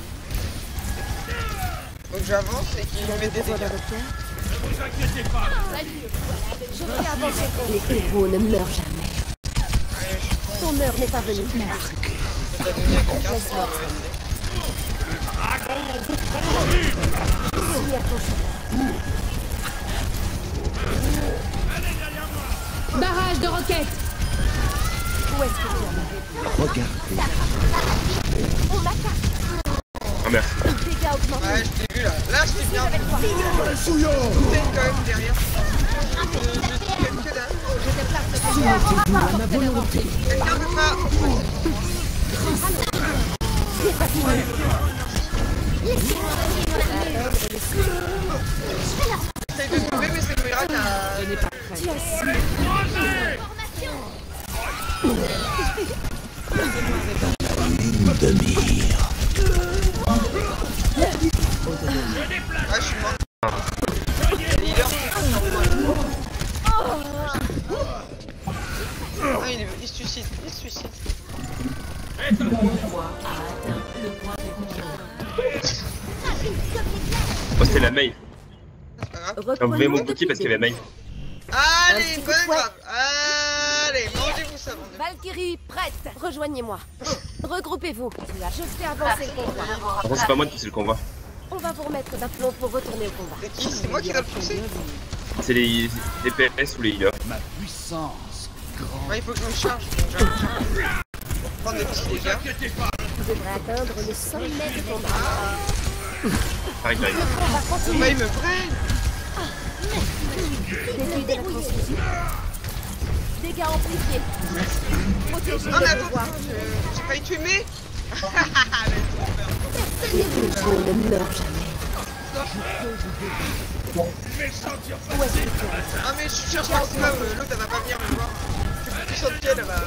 Donc j'avance et qu'il Tu me as met des besoin d'un dégâts. docteur? Ne vous inquiétez pas. Je vais avancer. Les héros ne meurent jamais. Ton heure n'est pas venue. T'as donné à quelqu'un, c'est pas mauvais. Je suis à ton cheval. Barrage de roquettes. Où est-ce que tu as mal? Regardez. On m'attaque. Ah merde. Dégâts augmentés. Ouais, je t'ai vu là. Là, je t'ai bien vu. Avec toi. T'es quand même derrière. Je, je suis quelqu'un là. Je déplace le Soumettez-vous à ma volonté. Quelqu'un veut pas. Essaye de tomber, mais c'est Moira qui a... Je n'ai pas craint. Tu as su. De mire. Ah, je suis mort. Leader. Ah, il, est... il se suicide. Il se suicide. Oh, c'était la mail. C'est pas grave. J'ai enlevé Reprenons mon depuis bouquet parce qu'il y avait mail. Allez, Un petit bonne coup de grave. Allez, mangez-vous ça, mon Valkyrie, prête. Rejoignez-moi. Regroupez-vous. Je fais avancer le combat. Par contre, c'est pas moi de pousser le combat. On va vous remettre d'aplomb pour retourner au combat. C'est qui? C'est moi qui dois le pousser. C'est les, les P S ou les healers. Ma puissance grande. Ouais, il faut que je me charge. Donc, j'arrive. Pour prendre des petits dégâts. Tu devrais atteindre le sommet de ton art. Pareil, j'arrive. On va continuer. Bah, ils me prennent. Début de la transfusion. Dégâts amplifiés. Protégez Non, mais les attends, pouvoirs. attends, je- j'ai failli tuer mes. Les héros ne meurent jamais. Où est-ce que tu es? Ah, mais je cherche maximum. euh, L'autre, elle va pas venir me voir. Je suis plus sur le pied, elle va.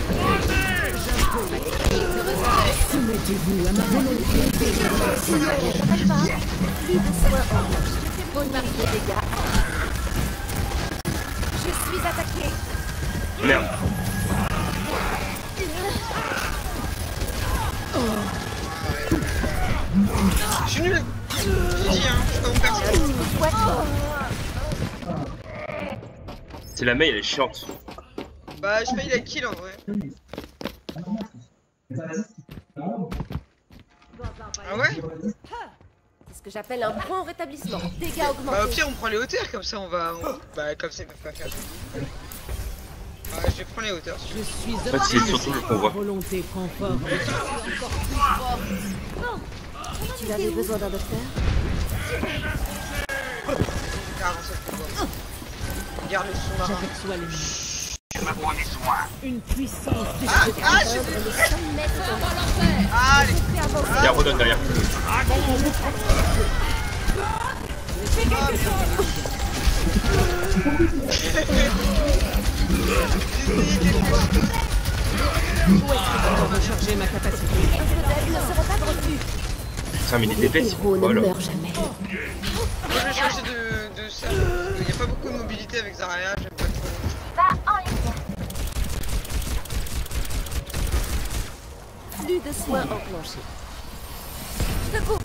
Soumettez-vous à ma volonté. T'attaque pas. Plus de soins enclenchés. Bonne barre de dégâts. Je suis attaqué. Merde. Je suis nul. J'ai dit, hein, je suis pas mon perso. Ouais. C'est la mail, elle est chiante. Bah, je paye la kill en vrai. Ah ouais? C'est ce que j'appelle un grand rétablissement. Dégâts Bah, au augmentés. pire, on prend les hauteurs, comme ça on va. on- Bah, comme ça, ils peuvent pas faire. Ah, je vais prendre les hauteurs. Je suis En fait, c'est surtout le convoi. volonté prend forme. Tu avais besoin d'un docteur? Car on sait pouvoir. Regarde le sous-marin. J'aperçois l'ennemi. Je me prends des soins. Une puissance Ah, ah, je... Atteindre le sommet de ton art. Ah, les... Fais avancer. Il y a redonne derrière. pour recharger ma capacité. Peut-être ne seront pas reçus. Putain, mais il est Les dépêche. héros ne Voilà. meurent jamais. Moi je vais changer de, de serve. Il n'y a pas beaucoup de mobilité avec Zarya, j'aime pas trop. Va en ligne. Flux de soins enclenché. Secours.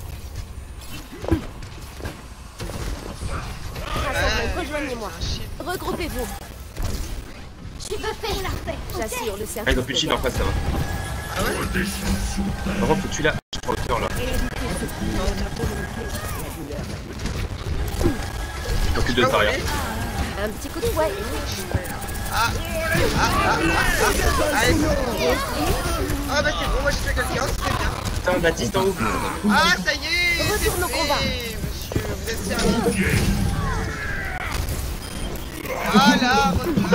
Rassemblez, rejoignez-moi. Regroupez-vous. Tu veux faire la paix. J'assure le Ah, service. ils ont plus de shield en face, ça va. Ah ouais? Par contre, faut que tu l'as. Je prends le cœur là. Faut plus de Zarya. Un petit coup de fouet. Ah. Ah, ah, ah, ah. Allez. Ah bah c'est bon, moi je fais quelqu'un, c'est bien. Putain, Baptiste en haut. Ah ça y est. Retourne au c'est combat. fait, monsieur, vous êtes sérieux? Ah là,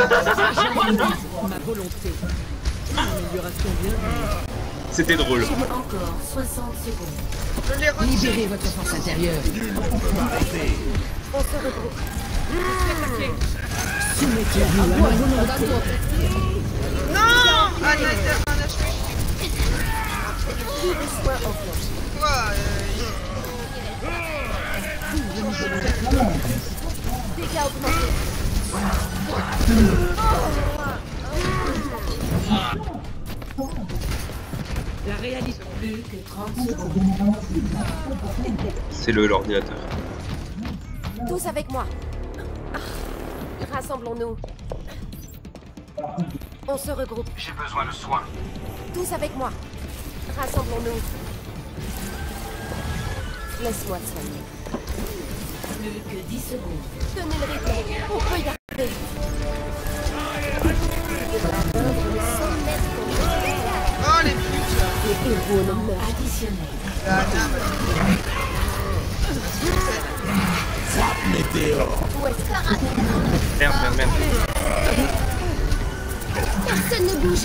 Ma volonté. Amélioration bien. C'était drôle. Encore soixante secondes. je l'ai retiré. Libérez votre force intérieure. On se regroupe. Soumettez-vous à ma volonté. Non. Ah il a été un H P. Flux de soins enclenché. Quoi euh, Dégâts augmentés. La réalité. Plus que trente secondes. C'est le l'ordinateur. Tous avec moi. Rassemblons-nous. On se regroupe. J'ai besoin de soins. Tous avec moi. Rassemblons-nous. Laisse-moi te soigner. Plus que dix secondes. Tenez le rythme. On peut y arriver. cent mètres pour nous. Oh les putes. Les héros ne meurent additionnels. Ah, non, Où est-ce que... Merde, merde, merde. Personne ne bouge.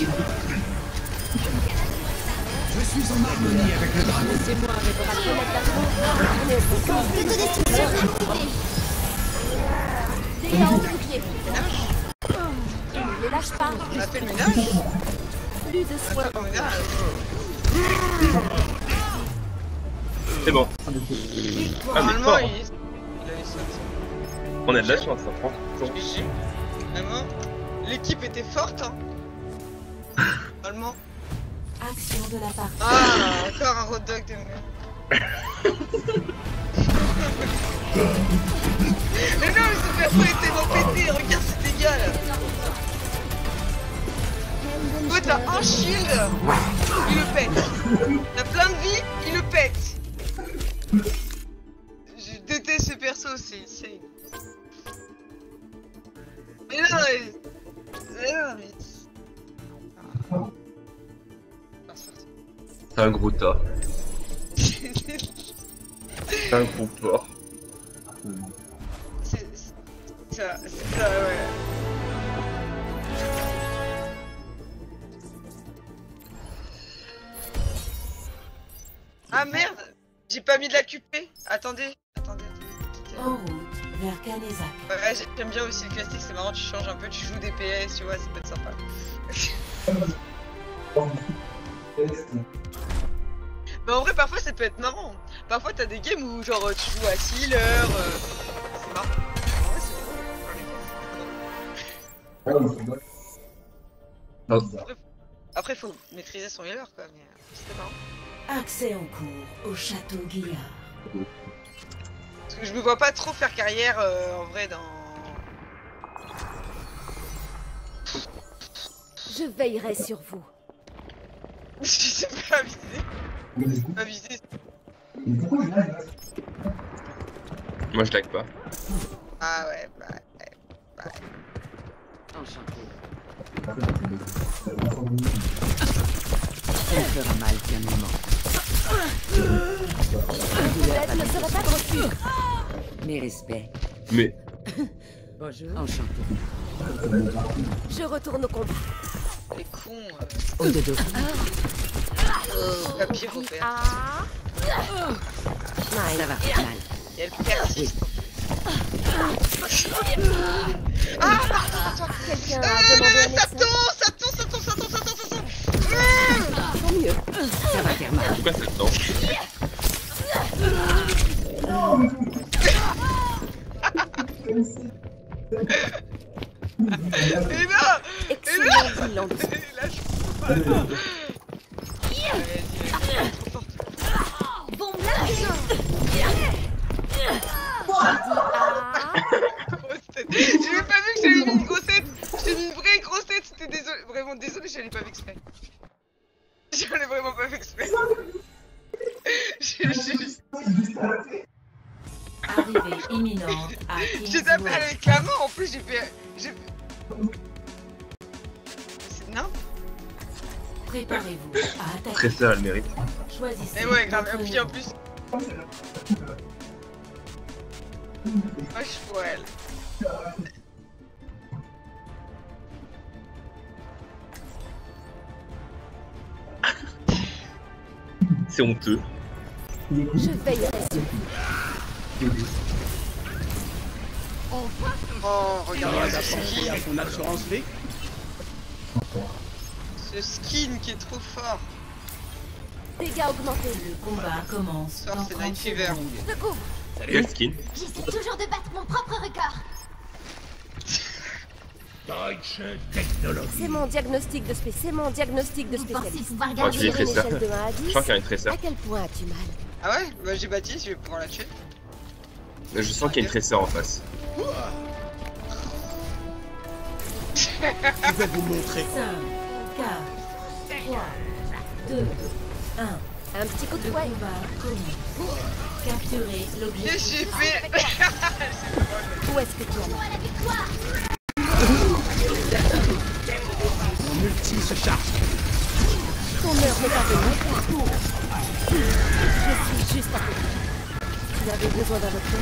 Je suis en harmonie avec le dragon. Laissez-moi réparer la de destruction activée. Dégâts amplifiés. Ne les lâche pas. on a fait le ménage. Plus de soins. On a fait le ménage. C'est bon. Ah, mais Normalement fort. il... il avait sauté. On a de la chance, ça prend. Bon. G G. Vraiment, l'équipe était forte, hein. Normalement. Action de la partie. Ah, encore un hot dog de merde. Mais non, mais ce perso était dans pété, regarde ces dégâts là. Ouais, t'as un shield, il le pète. T'as plein de vie, il le pète. Je déteste ce perso, c'est insane. Mais non, mais... Mais non, mais... Ah, C'est un gros tas. C'est un gros porc. c'est... C'est ça, c'est ça, ouais. Ah merde, j'ai pas mis de la Q P. Attendez, attendez, attendez. En route vers Canezac. Ouais, j'aime bien aussi le classique, c'est marrant, tu changes un peu, tu joues des P S, tu vois, ça peut être sympa. Mais en vrai, parfois ça peut être marrant. Parfois t'as des games où genre tu joues à healer, euh... c'est marrant. En vrai, c'est marrant. Oh. Après, après, faut maîtriser son healer quoi, mais euh, c'était marrant. Accès en cours au château Guillard. Parce que je me vois pas trop faire carrière euh, en vrai dans... Je veillerai sur vous. Je sais pas viser. Pas viser. Moi je lag pas. Ah ouais, bah ouais, bah ouais. Ça fera mal calmement. Peut-être ne serait pas de refus. Mes respects. Mais Bonjour. Enchanté. Je retourne au combat. Les cons, euh... Au dodo. oh, papier faut faire. Ah. Ça va faire mal. Et elle persiste. Ah, attends, attends. Quelqu'un a demandé un Euh, ça médecin. tombe, ça tombe, ça tombe, ça tombe, ça tombe, ça tombe. Tant mieux. Ça va faire mal. pourquoi ça tombe? Et là Excellent bilan. Et là, je peux pas. Non. Allez, vas-y, trop forte. Bon blague. Grosse tête. J'ai même pas vu que j'avais mis une grosse tête. J'ai mis une vraie grosse tête. C'était désolé. Vraiment désolé, j'allais pas fait exprès. J'allais vraiment pas fait exprès. J'ai juste. Arrivée imminente à J'ai tapé avec la main en plus, j'ai fait. J'ai fait. C'est nain. Préparez-vous à attaquer. Très ça, elle mérite. Choisissez. Et ouais, grave. votre Et puis en héros. plus. Wesh pour elle. C'est honteux. Je veillerai sur vous. Oh, regarde ce skin. à son assurance vie. Ce skin qui est trop fort. Dégâts augmentés. Le combat commence. Ça, dans c'est trente Night Fever. secondes. Je couvre. Quel skin? J'essaie toujours de battre mon propre record. Deutsche Technologie. C'est mon diagnostic de spé... C'est mon diagnostic de spécialiste. Je crois qu'il est Sur une tresseur. échelle de un à Je dix, sens qu'il y a un tresseur. à quel point as-tu mal? Ah ouais? Bah j'ai bâti, je vais pouvoir la tuer. Je sens qu'il y a une tresseur en face. Je vais vous montrer. cinq, quatre, trois, deux, un. Un petit coup de Le fouet. combat commence. Capturez Et l'objectif. j'ai fait. Où est-ce que tu as mal? Mon multi se charge. Ton heure n'est pas venue. Je suis juste à côté. Tu avais besoin d'un docteur?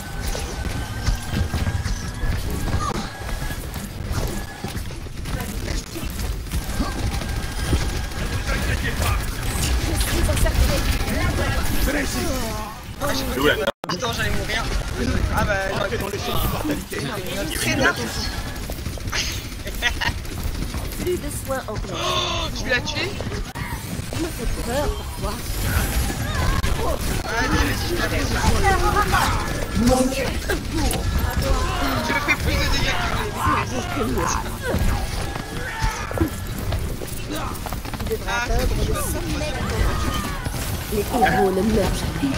Je suis encerclé. Et ouais, Attends, j'allais mourir. Ah bah j'aurais fait Dans les champs d'immortalité. très bien. Plus de soins en place. Oh, tu l'as tué? Tu me fais peur parfois. Allez, vas-y, je la laisse. Je fais plus de dégâts que lui. Tu devras atteindre le sommet de ton art. Les héros ne meurent jamais.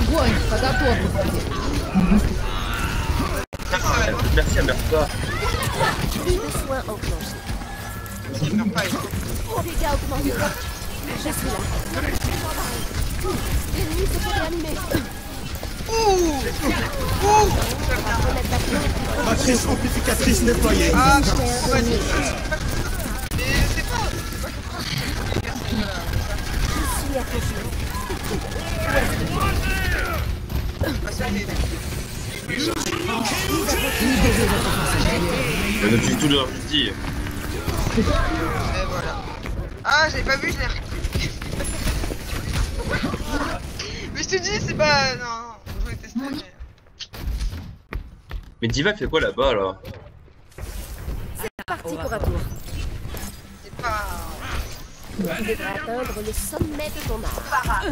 merci, elle meurt pas. Plus de soins enclenchés. Il meurt pas, il meurt. Dégâts augmentés. Je suis là. L'ennemi se fait réanimer. Ouh! Ouh! Remettre la plante. Matrice amplificatrice déployée. Ah, on va dire. Mais c'est pas. C'est pas comme ça. Je suis à tes genoux. Ah, ça, il est. On utilise tout leur outil. Et voilà. Ah, j'avais pas vu, je l'ai repris. Mais je te dis, c'est pas. Non, je voulais tester, mais. Mais Diva fait quoi là-bas là? Parti pour un tour. C'est pas. Tu devras atteindre le sommet de ton art.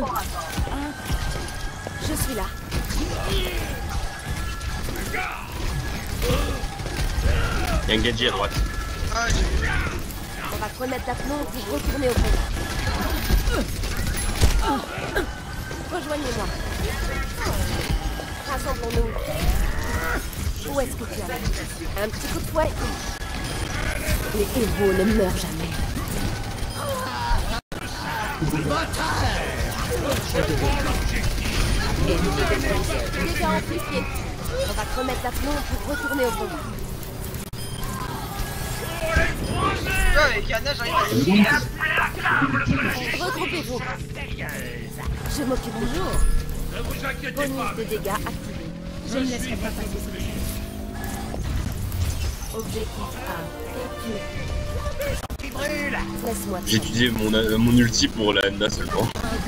Je suis là. Il y a un gadget à droite. Ah, j'ai vu. On va te remettre d'aplomb pour retourner au combat. Rejoignez-moi. Rassemblons-nous. Où est-ce que tu as? Un petit coup de fouet. Les héros ne meurent jamais. Dégâts amplifiés. On va te remettre d'aplomb pour retourner au combat. Ouais, avec Yana, j'arrive à les. Regroupez-vous. Je m'occupe du jour. Ne vous inquiétez pas. Bonus de dégâts activé. Je ne laisserai pas passer ce tour. Objectif A. Capturé. Laisse-moi J'ai utilisé mon, euh, mon ulti pour la Anna seulement.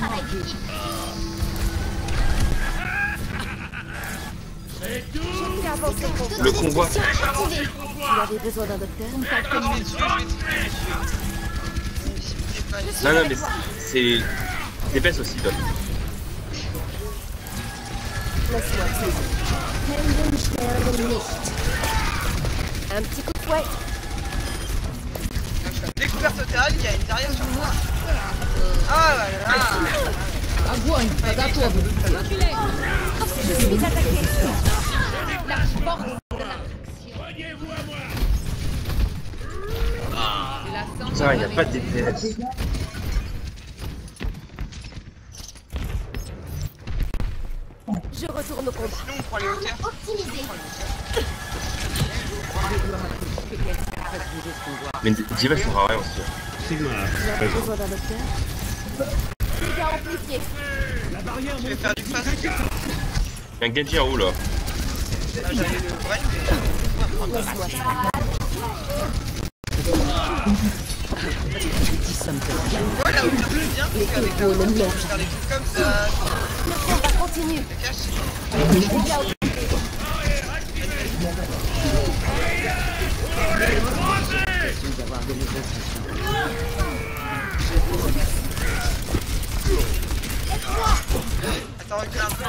J'ai avancé le combat. Le convoi. Tu avais besoin d'un docteur? Je vais tuer, je vais tuer, je vais tuer. Non, non, mais c'est. D'épaisse aussi, Doc. Laisse-moi saisir. Un petit coup de fouet. super total, il y a une derrière sur moi. Ah là là. Огонь, готов. Je suis attaqué. La force de l'attraction. Soignez-vous à moi. Putain, il n'y a pas de D P S. Je retourne au combat. Sinon on prend les hauteurs. Optimisé. Mais Diva fera rien aussi. Vous avez besoin d'un docteur? Dégâts amplifiés. Je vais faire du fast. Il y a un Genji en haut là. Là j'avais le brain mais... Laisse-moi ça. Ouais la hauteur c'est bien parce qu'avec la hauteur tu peux faire des trucs comme ça. Le combat continue. C'est caché. Dégâts amplifiés. Attends, recule un peu.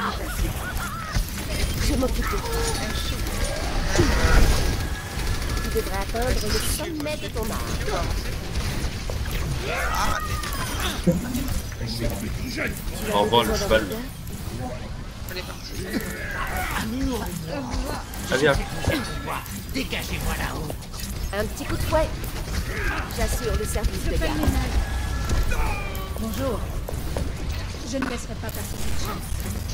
Je m'occupe de toi. Tu devrais atteindre le sommet de ton art. En vol, le cheval. Elle est partie. Ah viens. Dégagez-moi là-haut. Un petit coup de fouet. J'assure le service de garde. Bonjour. Je ne laisserai pas passer cette chance.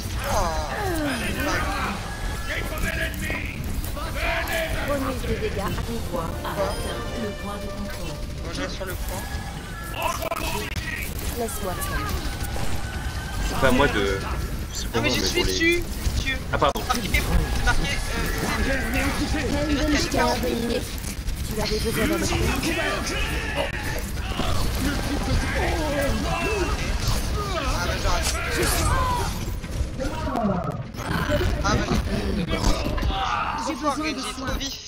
Bonus de dégâts à pouvoir. Le point de contrôle. Moi je reste sur le point. Laisse-moi ça. C'est pas à moi de. C'est Non pas mais moi, je mais suis pour les- dessus. Tu... Ah pardon. Marqué, c'est marqué. Heldenstein éliminé. Tu avais besoin d'un docteur? Ah bah j'arrête. Ah bah j'ai besoin de trop vif.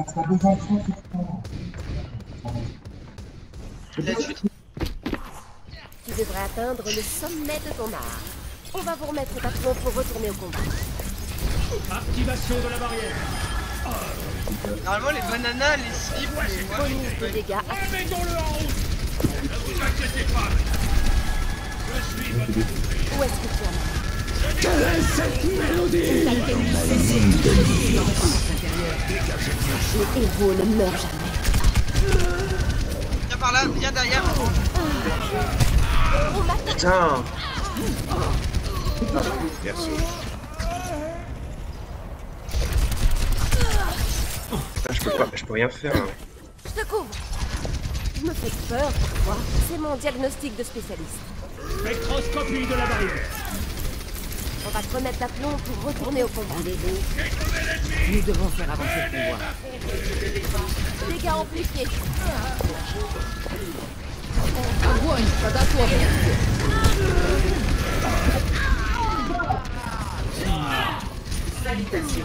La chute. Tu devrais atteindre le sommet de ton art. On va vous remettre d'aplomb pour retourner au combat. Activation de la barrière. Normalement les bananas, les slips, les moi. Bonus de dégâts à Mettons-le en route. Ne vous inquiétez pas. Je suis votre... Où est-ce que tu en es? Quelle est cette mélodie? Le héros ne meurt jamais. Viens par là, viens derrière. On m'attaque. Putain. Merci. Ah, je peux pas, je peux rien faire. Hein. Je te couvre. Tu me fais peur parfois. C'est mon diagnostic de spécialiste. Spectroscopie de la barrière. On va te remettre d'aplomb pour retourner au combat. Nous devons faire avancer le pouvoir. Dégâts amplifiés. Огонь, подготовь. Salutations.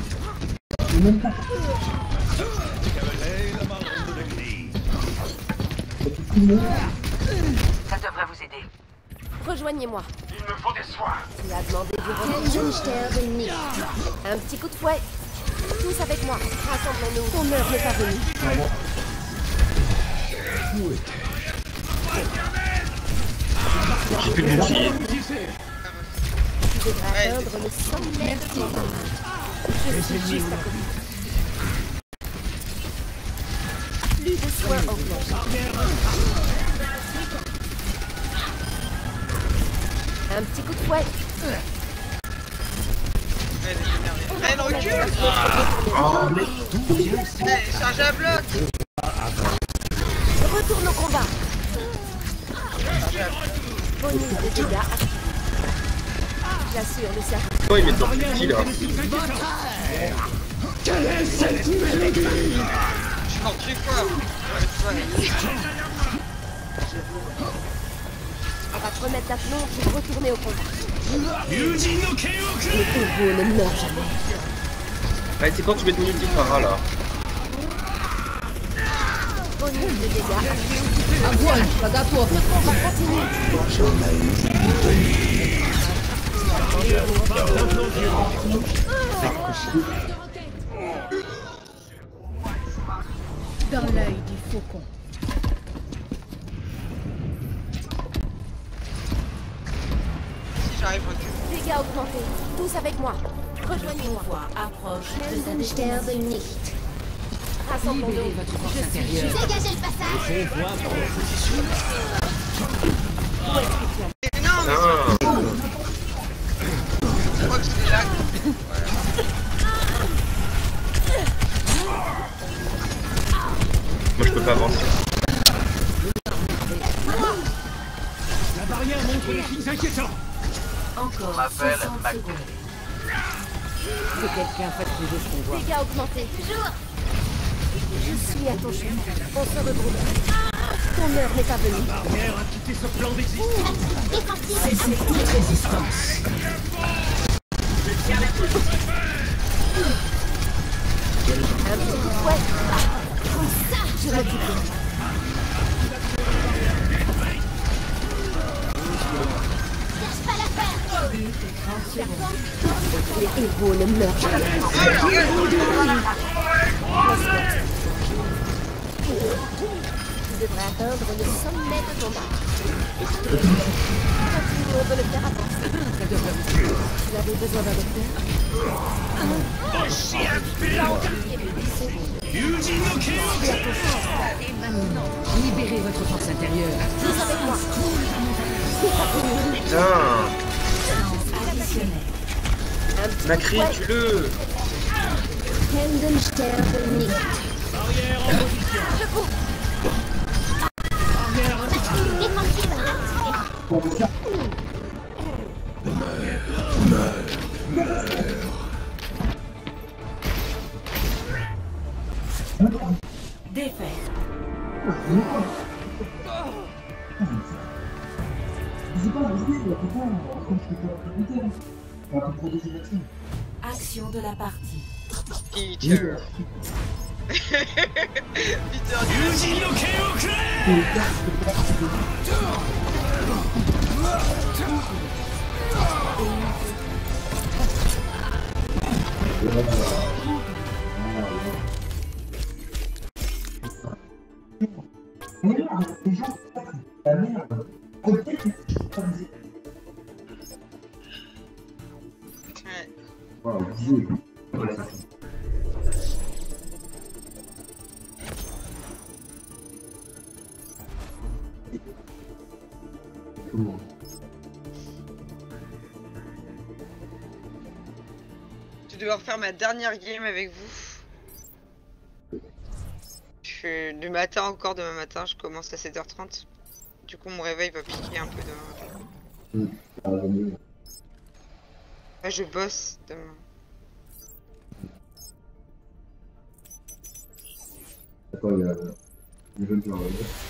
Ça devrait vous aider. Rejoignez-moi. Il me faut des soins. Tu as demandé du repos. Un petit coup de fouet. Tous avec moi. Rassemblons-nous. Ton heure n'est pas venue. J'ai plus de bouclier. Tu devrais atteindre le sommet de ton art. Je suis juste à côté. Plus de soins enclenchés. Un petit coup de fouet. Elle recule. Oh, mais Elle est chargée à bloc. Retourne au combat. Bonus de dégâts actifs. J'assure le service. pourquoi il met dans le petit là? Quelle est cette mélodie? Je suis en truc quoi. On va te remettre d'aplomb pour retourner au combat. Le héros ne meurt jamais. Ouais, c'est quand tu mets ton ulti Farah là. Bonus de dégâts actifs. Огонь, подготовь. On va continuer. Dans l'œil du faucon. J'arrive, recule. Dégâts augmentés. Tous avec moi. Rejoignez-moi. Approche de sa Helden destination. sterbe nicht. Rassemblons-nous. Libérez votre force Je suis intérieure. Dégagez le passage. Mais non, mais Ah. je crois que c'est là. Moi je peux pas avancer. La barrière montre des signes inquiétants. Encore m'appelle soixante Mac. secondes. Que quelqu'un fasse bouger ce convoi. Dégâts augmentés. Toujours. Je suis à ton chemin. On se regroupe. Ton heure n'est pas venue. La barrière a quitté ce plan d'existence. Cessez toute résistance. Un petit coup de fouet. Comme ça, je récupère. Lâche pas l'affaire. Les héros ne meurent jamais. Tu devrais atteindre le sommet de ton arc. Continuons de le faire avancer. Ça devrait vous tuer. Tu avais besoin d'un docteur? Libérez votre force intérieure. Tous avec moi. Putain. Additionnel. Un petit Macri, fouet. tue-le. Helden sterbe nicht. Barrière en position. Défait. Action de la partie. Peter. Peter. Ouais. Je vais refaire ma dernière game avec vous. Je fais du matin encore, demain matin, je commence à sept heures trente. Du coup mon réveil va piquer un peu demain. Ah, je bosse demain. Attends, il y a... Il veut dire...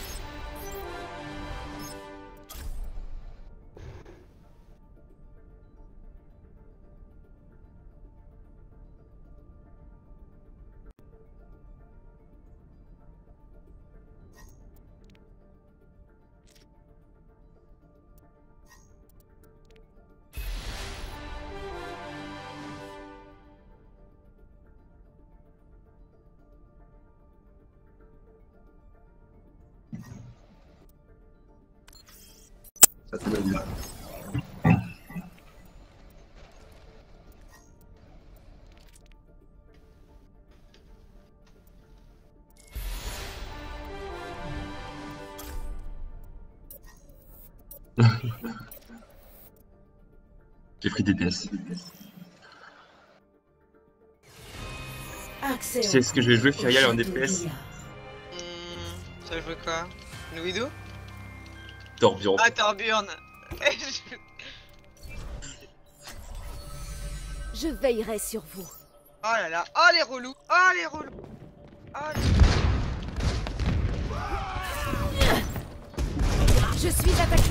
Ça te donne mal. J'ai pris des pièces. Accès. Tu sais ce que je vais jouer Furial en D P S? Hmm, ça joue quoi? Une Widow? Torbjorn. Ah, Torbjorn. Je veillerai sur vous. Oh là là, oh les relous, oh les relous. Oh les... Je suis attaqué.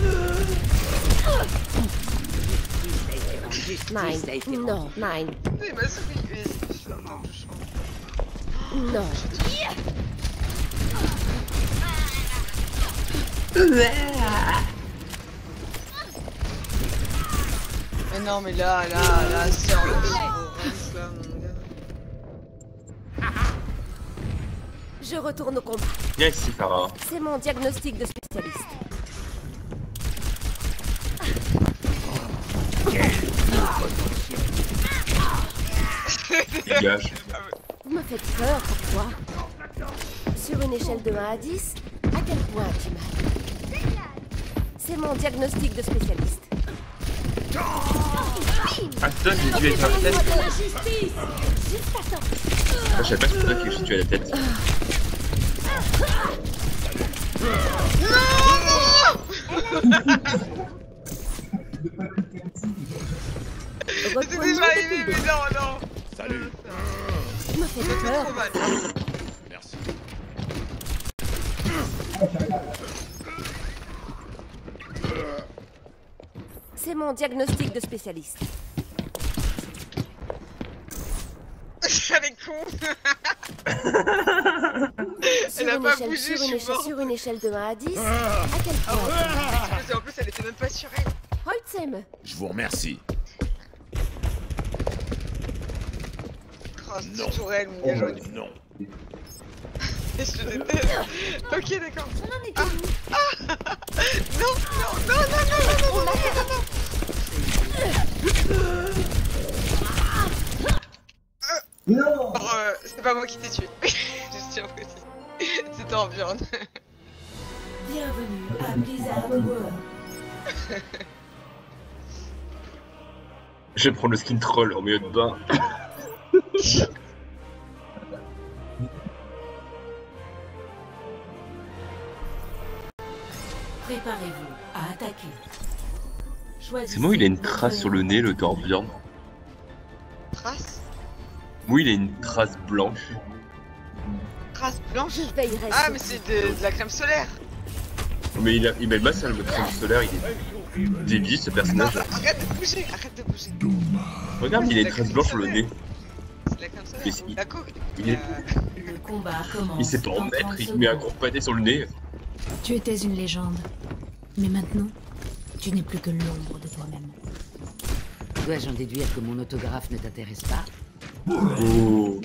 Nine. Non, Nine. Il m'a soufflé. Non. Mais non, mais là, là, là, c'est en reste là, mon gars. Je retourne au combat. Viens ici, Farah. C'est mon diagnostic de spécialiste. Gage. Vous me faites peur parfois. Sur une échelle de un à dix, à quel point as-tu mal? C'est mon diagnostic de spécialiste. Ah putain, j'ai tué avec ma tête. Ah, je savais pas que c'était toi qui j'ai tué à la tête. C'était déjà arrivé, mais non, non. Salut. Tu me fais peur. Trop mal. Merci. C'est mon diagnostic de spécialiste. Elle est con. Sur Elle a une pas échelle, bougé, sur je une suis échelle, mort. sur une échelle de un à dix, à quel point? En plus, elle était même pas sur elle. Holtzem. Je vous remercie. Oh, Non. c'est tourelle, mon gars, jaune. Non. Je te déteste. Ok, d'accord. Ah. Ah. Non, non, non, non, non, non, non, non, non, non. Non. Alors, euh, c'est pas moi qui t'ai tué. Je tiens à préciser. C'était en viande. Bienvenue à Blizzard World. Je vais prendre le skin troll en milieu de bain. Préparez-vous à attaquer. C'est moi, il a une trace sur le nez, le Torbjorn. Trace Oui, il a une trace blanche. Trace blanche. Je veillerai Ah, sur mais toi. c'est de, de la crème solaire. Mais il, a, il met le masque à le crème solaire, il est débile ce Non, personnage. arrête de bouger, arrête de bouger. Regarde, il a une trace blanche sur le nez. C'est de la crème Mais solaire. si- La coke. Il, est, Euh, Le combat commence. il sait pas en dans mettre, trente il met un secondes. gros pâté sur le nez. Tu étais une légende. Mais maintenant, tu n'es plus que l'ombre de toi-même. Dois-je en déduire que mon autographe ne t'intéresse pas? Oh.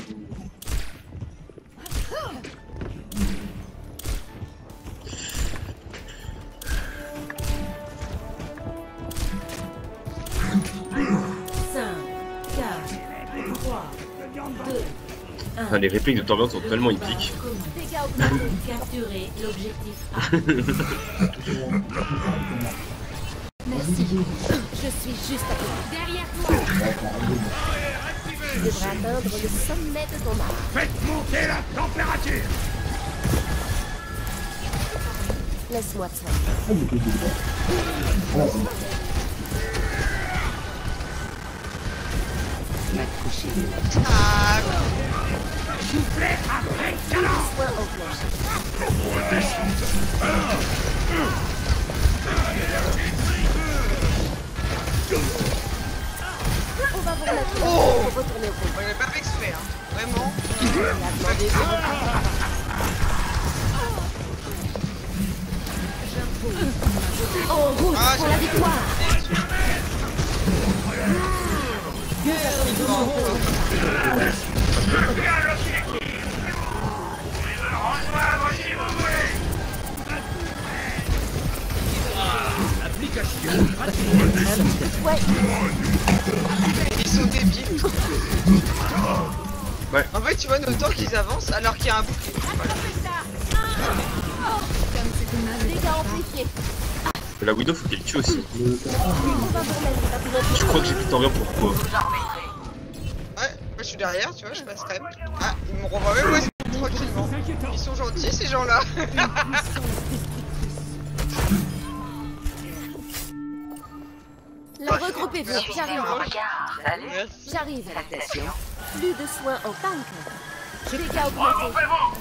cinq, quatre, trois, deux, Ah, les répliques de Torbjorn sont tellement épiques. Dégâts augmentés. capturer l'objectif A. Merci. Je suis juste à côté. Derrière toi. Tu devrais atteindre le sommet de ton arc. Faites monter la température. Laisse-moi te faire. Ah, Soufflez après talent. Soin enclenché. On va vous remettre. Oh. On va retourner au combat. on est pas fait exprès, hein. Vraiment. Il a demandé des repas. En route Ah, pour j'ai- la victoire. Ouais, Ils sont débiles. Ouais. En fait, tu vois, nos tanks ils avancent alors qu'il y a un bouclier. Voilà. dégâts amplifiés. La Widow, faut qu'elle tue aussi. On va vous remettre rapidement. Je crois que j'ai plus Torbjorn pourquoi. Ouais, moi je suis derrière, tu vois, je passe crème. Ah, ils me renvoient même aussi tranquillement. Ils sont gentils ces gens-là. La regroupez-vous. J'arrive. Merci. J'arrive. Plus de soins en tank. Dégâts augmentés.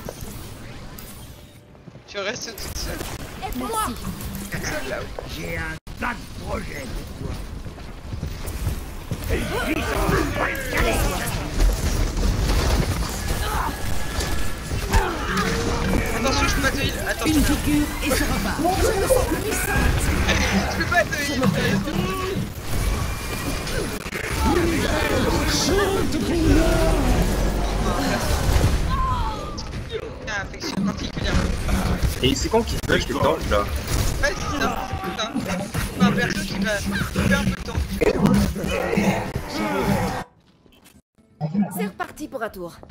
Tu restes toute seule. Aide-moi. Toute seule là-haut. J'ai un tas de projets pour toi. Attention, je peux pas te heal. Attends, Une je peux figure et ça repart. je peux pas te heal. Ah, infection particulière. Et c'est quand qu'il se lâche les tanks là? Ouais, c'est ça, c'est ça. C'est un perso qui va faire un peu de temps. C'est reparti pour un tour.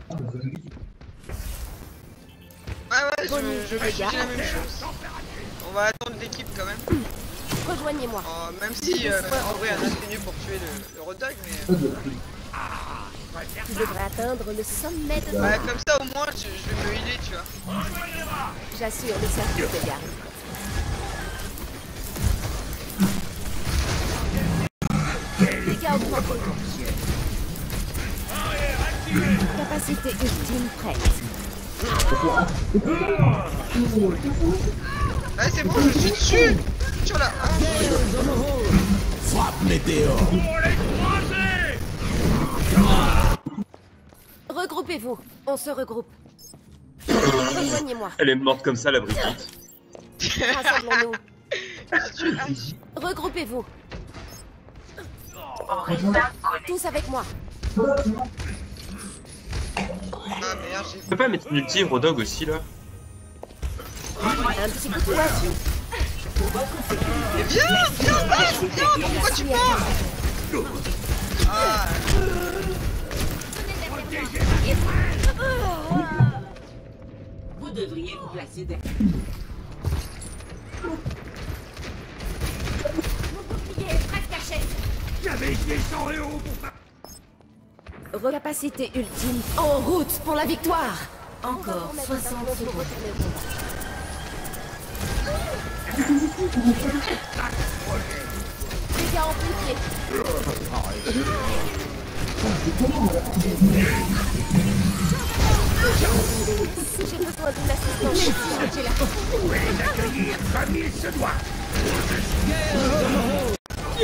Ah ouais, je, je me suis dit la même chose. On va attendre l'équipe quand même. Rejoignez-moi. Oh, même si euh, en vrai, on a tenu pour tuer le, le hot dog, mais. Tu devrais atteindre le sommet de Ouais, comme ça au moins, je, je vais me healer, tu vois. J'assure le service de garde. Dégâts augmentés. Capacité ultime prête. Ouais, c'est bon, je suis dessus. Sur la. Frappe météore. Regroupez-vous. On se regroupe. Rejoignez-moi. Elle est morte comme ça, la Brigitte. Rassemblons-nous. Regroupez-vous. Tous avec moi. Ah merde, j'ai. Tu peux pas mettre une ulti Rodog aussi là? Un petit coup de poing. Mais viens, viens, viens, viens, pourquoi tu pars? Ah. Vous devriez vous placer derrière. J'avais essayé cent euros pour pas. Capacité ultime. En route pour la victoire. Encore soixante secondes. Dégâts amplifiés. J'ai besoin d'une assistance. J'ai la Accueillir comme il se doit. Tu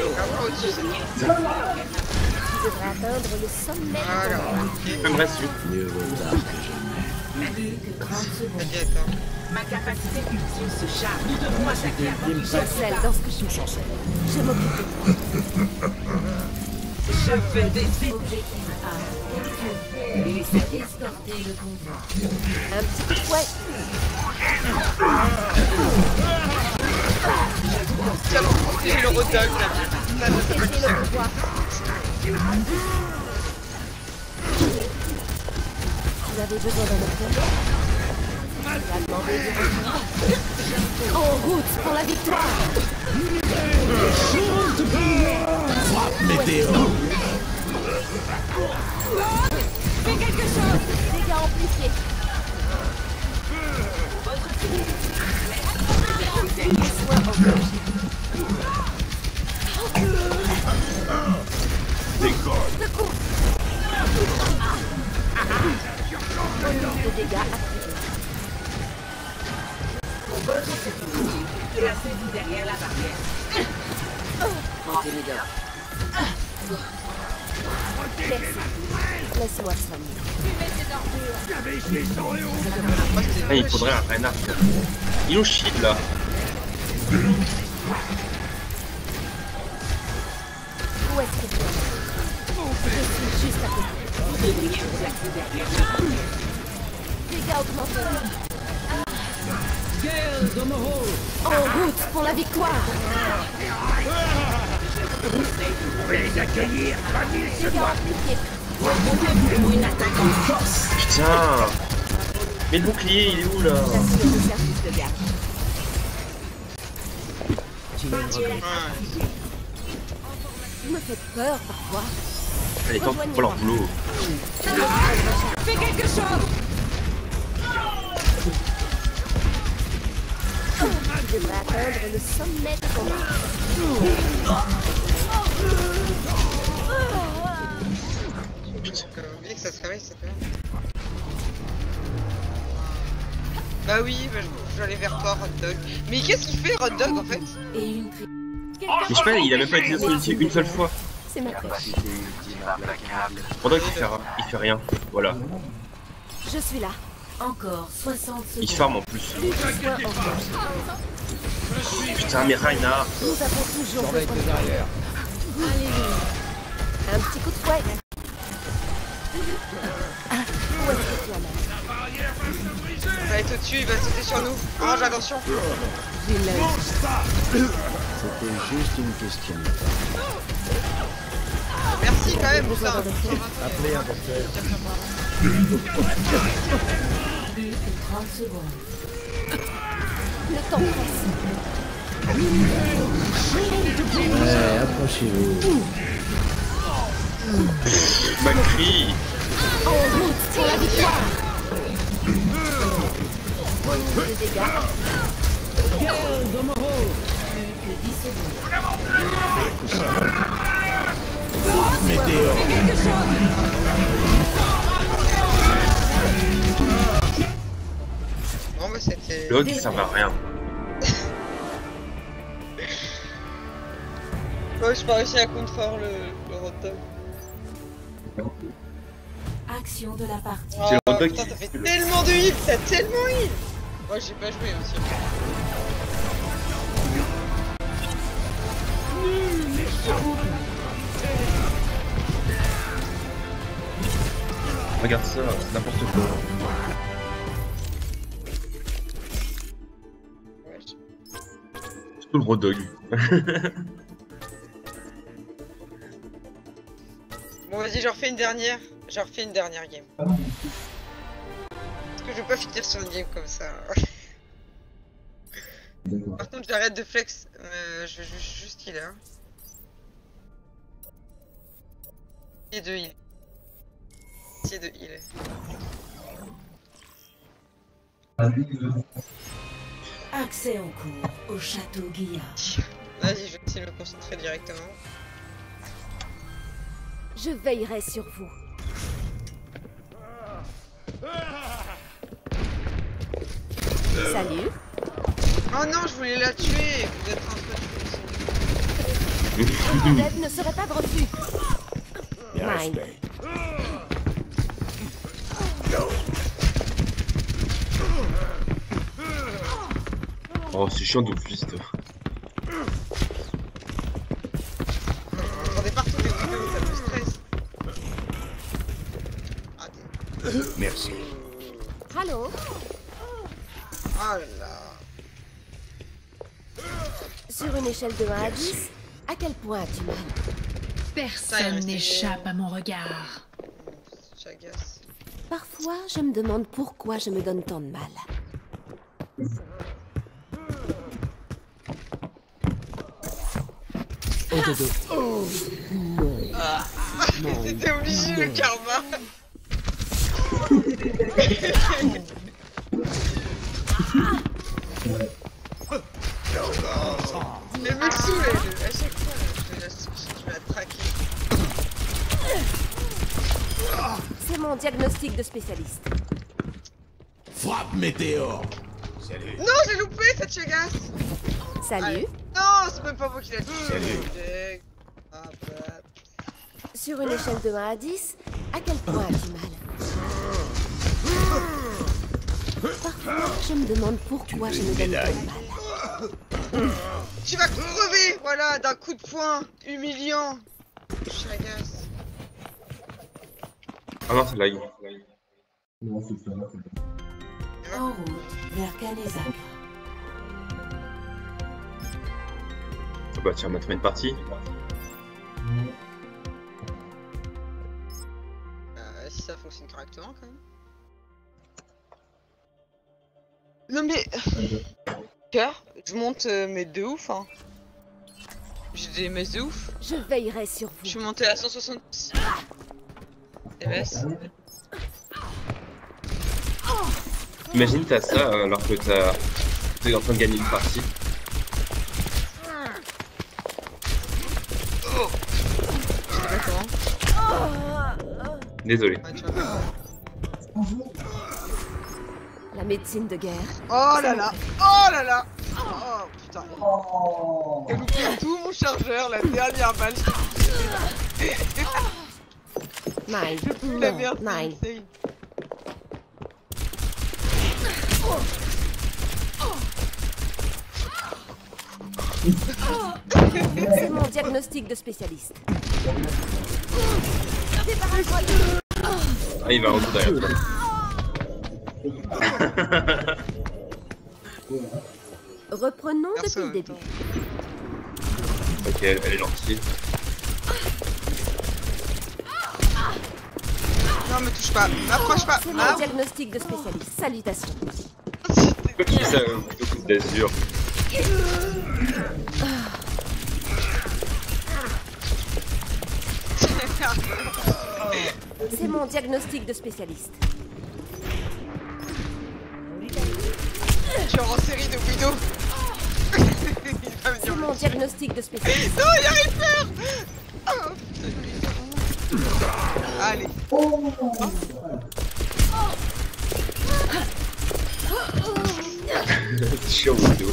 devrais atteindre le sommet. Voilà. Il me reste une. Mieux vaut tard que jamais. T'inquiète, hein. Ma capacité ultime se charge. Nous devons attaquer avant qu'il J'excelle dans ce que je fais. Je m'occupe de toi. Je fais des objectifs à escorter le convoi. Un petit coup de fouet. Tiens, c'est le hot dog, là. Protégez le pouvoir. Vous avez besoin d'un objet? En route pour la victoire. Frappe météore. Fais quelque chose. Dégâts amplifiés. Soin engagé. Secours. Bonus de dégâts activés. Placez-vous derrière la barrière. Merci. Laisse-moi soigner. J'avais essayé cent euros. Ah, il faudrait un Reinhardt. Il est au shield là. Où est-ce que tu es? Je suis juste à côté. Vous devriez vous placer derrière. Dégâts augmentés. En route pour la victoire. Vous les accueillir comme il se Dégâts doit. amplifiés. Une attaque en force. Putain. Mais le bouclier, il est où là? J'assure le service de garde. Tu me fais peur parfois. Allez, tant pour leur boulot. Fais quelque chose. Tu devrais atteindre le sommet de ton art. Oublié que ça se réveille, ça fait. Bah oui, bah, je, je vais aller vers toi, Hot Dog. Mais qu'est-ce qu'il fait, Hot Dog, en fait? Et une tri... Mais je sais pas, il a même pas utilisé son ulti une seule fois. C'est ma tête. Rodog il fait, il fait rien. Voilà. Je suis là. Encore soixante Il secondes. farm en plus. Plus de soins engagés. Putain, mais Reinhardt. Nous avons toujours besoin de toi. Alléluia. Un petit coup de fouet. Ah, où est-ce que tu en as? Il va être au-dessus, il va sauter sur nous. Range, attention. J'ai l'œil. C'était juste une question de temps. Merci quand même, putain. Appelez un porteur. trente secondes. Le temps presse. Ouais, approchez-vous. Macri. En route pour la victoire. Bonus de dégâts. Météore. Non mais c'était... L'autre ça va rien. Ouais, j'ai pas réussi à contre le, le hot dog. Action de la partie. Oh, J'ai le hot dog putain, qui- t'as fait tellement de heal, t'as tellement heal. Moi j'ai pas joué aussi. Regarde ça, c'est n'importe quoi. Ouais, je- Surtout le hot dog. Bon vas-y, j'en refais une dernière. J'en refais une dernière game. Parce que je veux pas finir sur une game comme ça. Par contre j'arrête de flex. Euh, je vais juste, juste healer. Et de heal. Et de heal. Accès en cours au château Guilla. Vas-y, je vais essayer de me concentrer directement. Je veillerai sur vous. Salut. Oh non, je voulais la tuer. Vous êtes en train de tuer. Votre aide ne serait pas de refus. Mine. Oh, c'est chiant de fist. J'entendais partout des vidéos, ça me stresse. Ah, des... Merci. Allô? Oh là là. Sur une échelle de un à dix, à quel point as-tu mal? Personne n'échappe à mon regard. J'agace. Parfois, je me demande pourquoi je me donne tant de mal. Ah. C'était obligé le karma. Mais me saoule, à chaque fois, je vais la, je vais la traquer. C'est mon diagnostic de spécialiste. Frappe météore. Salut. Non, j'ai loupé cette chagasse. Salut. Allez. Non, c'est même pas moi qui l'a tué. Salut. Ah, bah. Sur une échelle de un à dix, à quel point as-tu mal? Parfois, je me demande pourquoi je me donne tant de mal. Tu vas crever, voilà, d'un coup de poing humiliant. Chagasse. Ah non, c'est lag. Non, c'est ça, là, c'est bon. En route vers Canezak. Ah bah tiens, on va te faire une partie. Euh, si ça fonctionne correctement quand même. Non mais... Cœur, je monte euh, mais de ouf hein. J'ai des messes de ouf. Je veillerai sur vous. Je suis monté à cent soixante M S. Imagine t'as ça euh, alors que t'as... t'es en train de gagner une partie. Oh. Je sais pas comment. Désolé. Ouais, tu vois. La médecine de guerre. Oh là là. Oh là là. Oh putain. J'ai loupé tout mon chargeur, la dernière balle. Mine. J'ai plus la merde. Mine. c'est insane. C'est mon diagnostic de spécialiste. Ah, il va rentrer derrière toi. Reprenons Perso, depuis le début. attends. Ok, elle, elle est gentille. Non, me touche pas, m'approche pas. C'est mon Ah. diagnostic de spécialiste. Salutations. Pourquoi tu fais ça hein, de coup d'azur? C'est mon diagnostic de spécialiste. Genre en série de Widow. C'est mon diagnostic de spécialiste. Non, il arrive faire. Oh, allez. Oh. C'est chiant vidéo.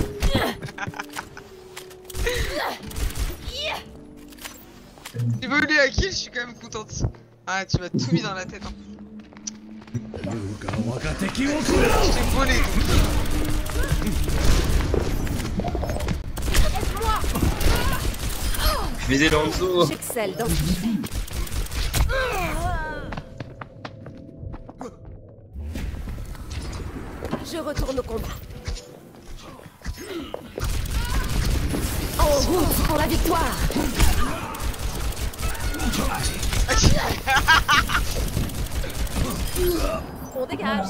Tu veux lui à kill, je suis quand même contente. Ah, tu m'as tout mis dans la tête. Hein. Je t'ai volé. Visez dans le dessous. J'excelle dans ce que je fais. Je retourne au combat. En route pour la victoire. On dégage.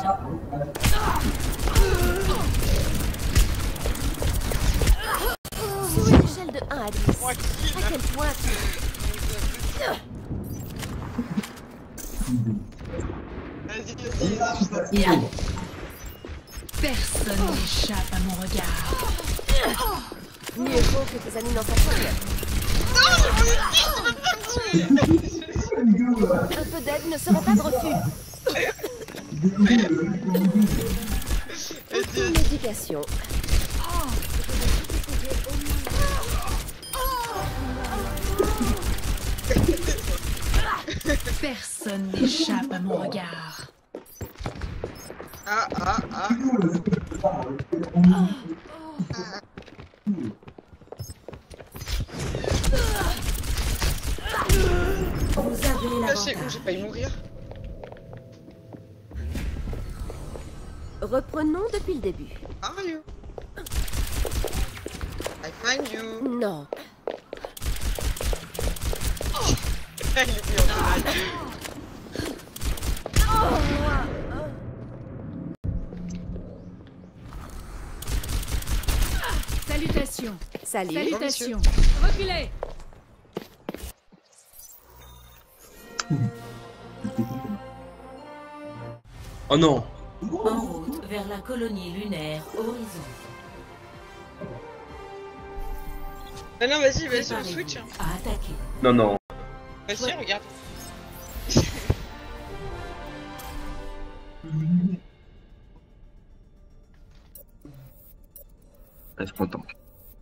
Sur une échelle de un à dix, à quel point tu... Vas-y, vas-y, vas-y. Personne n'échappe à mon regard. Mieux vaut que tes amis n'en sachent rien. Non, je veux pas me tuer. Un peu d'aide ne serait pas de refus. Aucune médication. Personne n'échappe à mon regard. Ah, ah, ah. Vous avez Là, je sais où l'avantage. j'ai failli mourir. Reprenons depuis le début. How are you? I find you. Non. Il est bien. Salutations. Salut. Salutations. Reculez. Oh non. En route vers la colonie lunaire Horizon. Non, non, vas-y, vas-y, on Préparez-vous switch. à attaquer. Non, non. Vas-y, regarde. Ah, je prends le tank.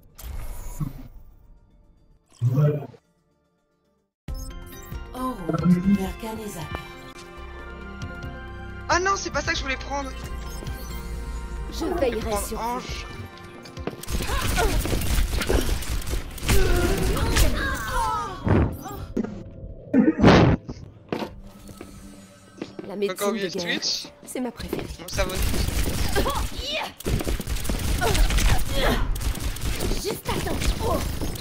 En route vers Kanezaka. Ah non, c'est pas ça que je voulais prendre. Je veillerai Prendre sur vous. Ange. La Encore médecine de oublié le guerre, Twitch. c'est ma préférée. Bon, ça va. Juste attends. Oh.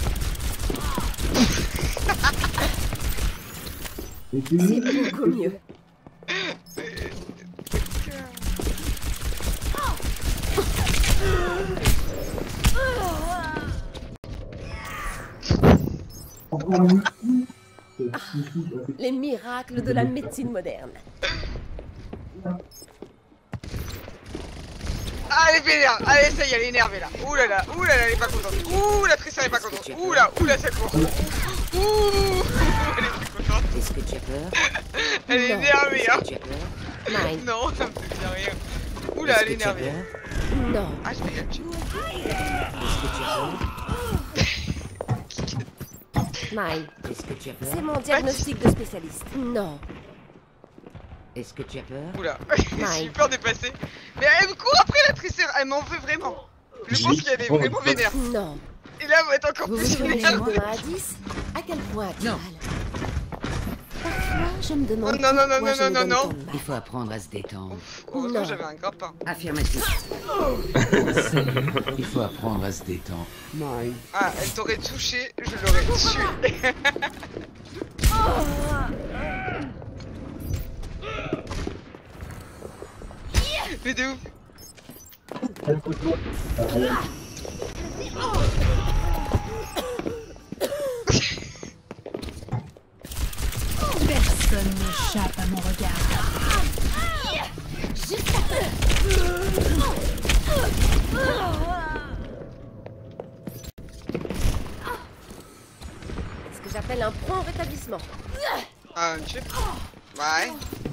C'est beaucoup mieux. Les miracles de la médecine moderne. Ah, elle est vénère. Allez, ça y est, elle est énervée là. Ouh là là, ouh là là, elle est pas contente. Ouh, la triste, elle est pas contente. Ouh là, ouh là, ça court. Ouh, elle est plus contente. Est-ce que tu as peur? Elle est Non. énervée, hein. Est-ce que tu as peur? Mine. Non, ça me fait bien rire. Ouh là, elle est énervée. Non. Ah, je vais la tuer. Est-ce que tu as peur? Mine. Est-ce que tu as peur? C'est mon diagnostic de spécialiste. Non. Est-ce que tu as peur? Oula, j'ai eu peur de passer. Mais elle me court après la tresseur, elle m'en veut vraiment. Je pense qu'elle est vraiment vénère. Non. Et là, elle va être encore Vous plus vous souvenez vénère. de un à dix? À quel point as-tu mal? Parfois, je me Oh demande non, non, non, pourquoi non, je me non, donne non. tant de mal. Il faut apprendre à se détendre. Heureusement, j'avais un grappin. Affirmatif. Il faut apprendre à se détendre. Non. Ah, elle t'aurait touché, je l'aurais tué. Mais de ouf. Personne n'échappe à mon regard. Ce que j'appelle un prompt rétablissement. Ah, un chip. Ouais.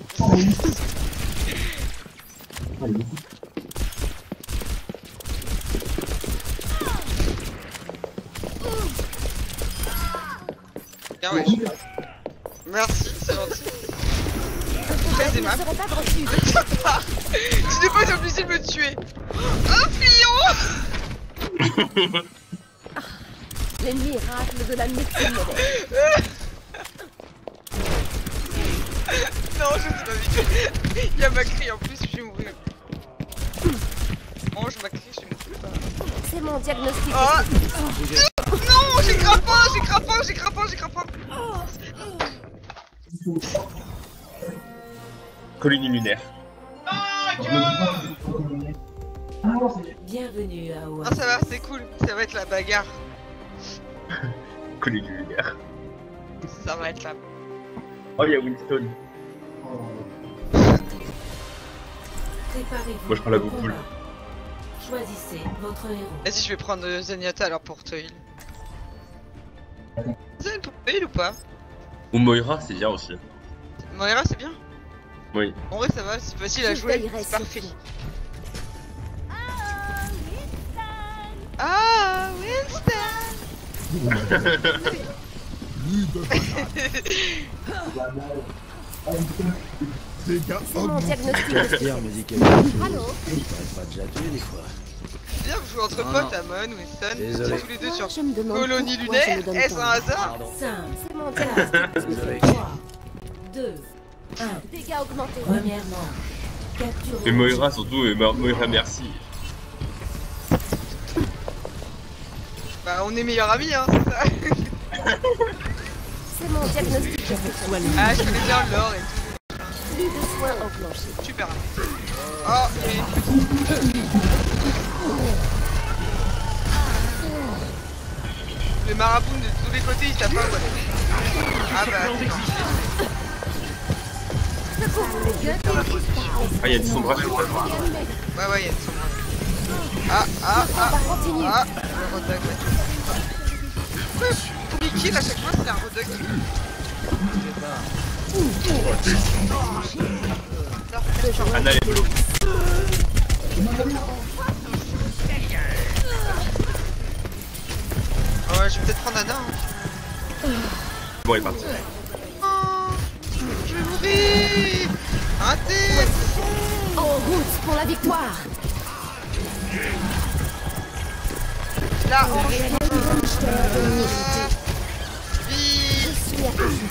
Bien ouais. Merci, c'est gentil. Je ne serai pas reçu. Tu n'es pas obligé de me tuer. Oh, Fillon. Les miracles de la médecine moderne. Non, je sais pas vite. Il y a Macri en plus, je vais mourir. Mange Macri, je vais mourir. C'est mon diagnostic. Oh. Non, j'ai grappin, j'ai grappin, j'ai grappin, j'ai grappin. Colonie lunaire. Bienvenue à Oa. Ah, ça va, c'est cool. Ça va être la bagarre. Colonie lunaire. Ça va être la. Oh, il y a Winston. Préparez-vous. Moi, je prends la boucle. Choisissez votre héros. Vas-y, je vais prendre Zenyatta alors pour te heal. Zen pour te heal ou pas? Ou Moira, c'est bien aussi. Moira, c'est bien? Oui. En vrai, ça va, c'est facile à jouer. C'est parfait. Ah, Winston! C'est mon diagnostic. Pierre me dit qu'elle a tué. Allô? Il paraît pas déjà tué des fois. Bien, vous jouez entre Non, potes, non. Amon, Winston. Désolé. Tous les deux sur Je me demande Colonie pourquoi je me lunaire. donne Est-ce pas. un hasard? cinq, C'est mon diagnostic. Désolé. trois, deux, un. Dégâts augmentés. Premièrement, capturez. Et Moira, surtout, et Mo- Moira, merci. Bah, on est meilleurs amis, hein, c'est ça. C'est mon diagnostic. Ah, je connais bien l'or et tout. Plus de soins enclenchés. Super. Oh, et... Les marabouts de tous les côtés, ils tapent pas, quoi. Ah bah... Ah, il y a une sombrage sur le toit. Ouais, ouais, il y a une sombrage. Ah, ah, ah, ah, le rodog, ouais. Pour les kills, à chaque fois, c'est un rodog. Anna, elle est bleu. Ouais, je vais peut-être prendre Anna. Hein. Bon, elle est partie. Oh, je vais mourir. Arrêtez. En route pour la victoire. Là, on Je suis à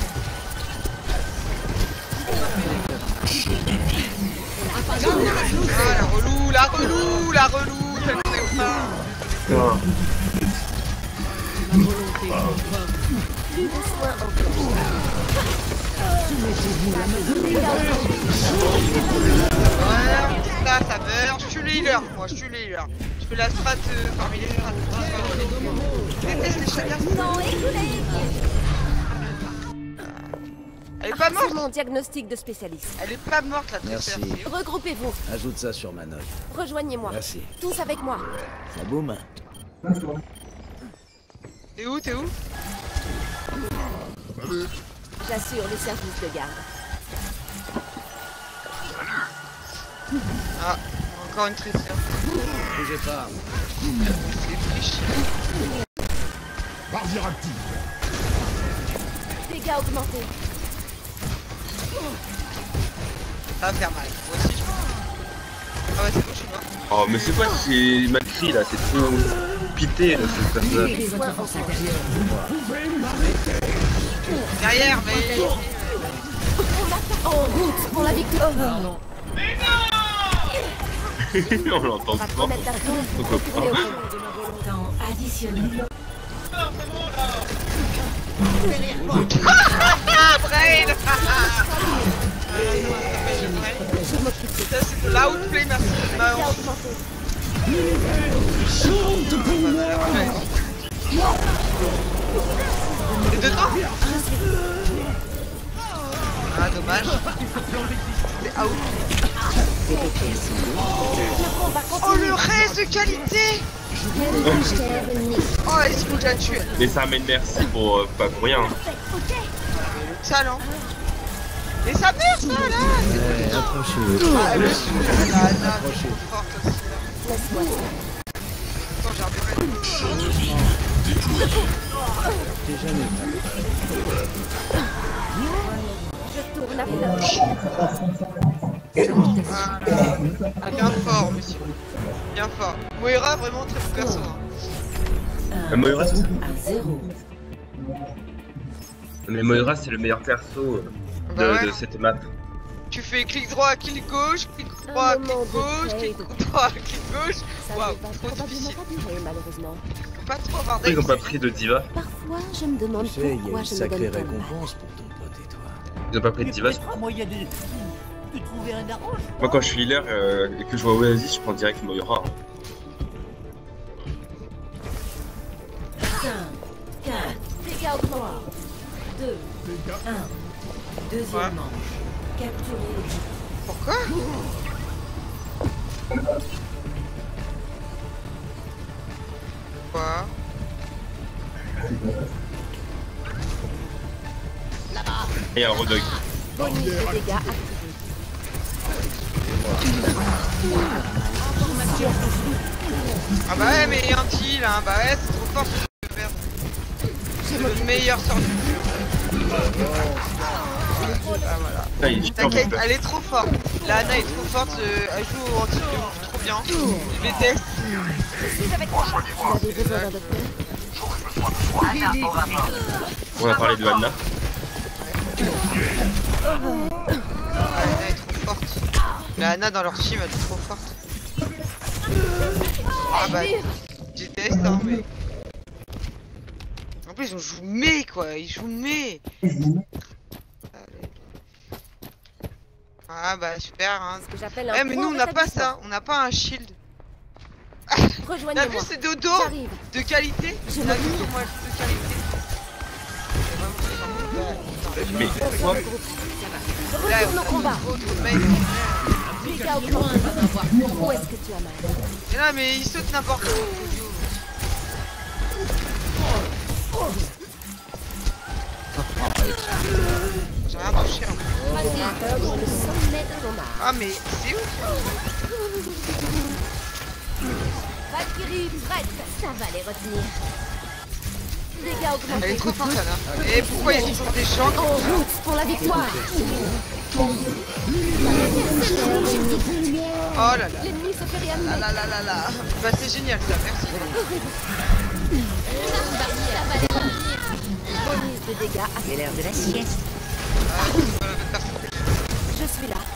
Ah, la relou, la relou, la relou, ça ne fait pas. plus de soins enclenchés. Ouais, ça, ça meurt. Je suis le healer, moi, je suis le healer. Je fais la strat euh, parmi les strats. Je déteste les chacun. Elle est pas C'est morte. mon diagnostic de spécialiste. Elle est pas morte, la Merci. trésorière. Regroupez-vous. Ajoute ça sur ma note. Rejoignez-moi. Merci. Tous avec moi. Ça boum. T'es où, t'es où? J'assure le service de garde. Ah, encore une trésorière. Bougez pas. C'est friche. Barrière active. Dégâts augmentés. Ça va faire mal. Moi aussi, je pense. Ah ouais, c'est bon, je suis mort. Oh, mais c'est quoi ces Macri là? C'est trop pité là, ce personnage. Les soins enclenchés. Derrière, mais... En route pour la victoire. Oh, non. On l'entend On va fort. remettre d'aplomb. Donc, on prend. Temps additionnel. Ah, Brain. Je m'occupe de Ça, c'est La outplay, merci. Bah, on... T'es dedans? Ah, dommage. C'est out. Oh, le reste de qualité. Oh, il faut que je la tue. Mais ça amène merci pour euh, pas pour rien. Talent. Mais ça perd ça là. Ouais, approchez-vous. Ah, elle me suit. La Anna, elle est forte aussi là. Laisse-moi. Attends, j'ai repéré. T'es jamais prêt. Je tourne à fleur. Ah, bien fort, monsieur. Bien fort. Moira, vraiment très bon perso. Hein. Euh, Moira, c'est... À zéro. Mais Moira, c'est le meilleur perso euh, de, Bah ouais. de cette map. Tu fais clic droit, clic gauche, clic droit, clic gauche, clic droit, clic gauche. Ça Waouh, ne va trop probablement difficile. pas durer, malheureusement. Faut pas trop avoir Pourquoi ils ont pas d'aide. pris de diva? Parfois, je me demande Tu sais, il y a pourquoi une je me sacrée donne tant de mal. récompense pour ton pote et toi. Ils ont pas pris de diva? Un moyen de, de trouver un arrange. Moi, quand je suis healer euh, et que je vois Oasis, je prends direct Moira. Hein. cinq, quatre, Dégâts augmentés. deux, un. Deuxième Ouais. manche. Capturez l'objectif. Pourquoi? Quoi? Et un Rodog. Bonus de dégâts activés. Ah bah ouais, mais un petit là, bah ouais, c'est trop fort ce que je peux faire. C'est le meilleur sort du jeu. Ah voilà. Ah, il est super T'inquiète, bon. elle est trop forte. La Anna est trop forte, euh, elle joue au anti de ouf, trop bien. Je déteste. Je suis avec toi. Vous avez besoin d'un docteur? On a parlé de Anna. La Anna est trop forte. La Anna dans leur team elle est trop forte. Ah bah, je déteste hein, mais. En plus, on joue mais quoi, ils jouent mais. Ah bah super hein. Ce que j'appelle un Eh mais nous on n'a pas rétablissement. ça, on n'a pas un shield. T'as vu Rejoignez-moi. ces dodo J'arrive. de qualité? Je T'as vu m'occupe. comment elles sont de qualité? Mais quoi? Là, Retourne au combat. autre mec. Dégâts augmentés. Où est-ce que tu as mal? Et là mais il saute n'importe où. J'ai rien touché hein. Vas-y, atteindre le sommet de ton art. Ah mais c'est ouf. Valkyrie, prête. Ça va les retenir. Dégâts augmentés. Elle est trop forte là. Et pourquoi il y a toujours des gens? En route pour la victoire. Oh là là. L'ennemi se fait réanimer. Ah là là là là. Bah c'est génial ça, merci. Bonus de dégâts. C'est l'heure de la sieste. Je suis là.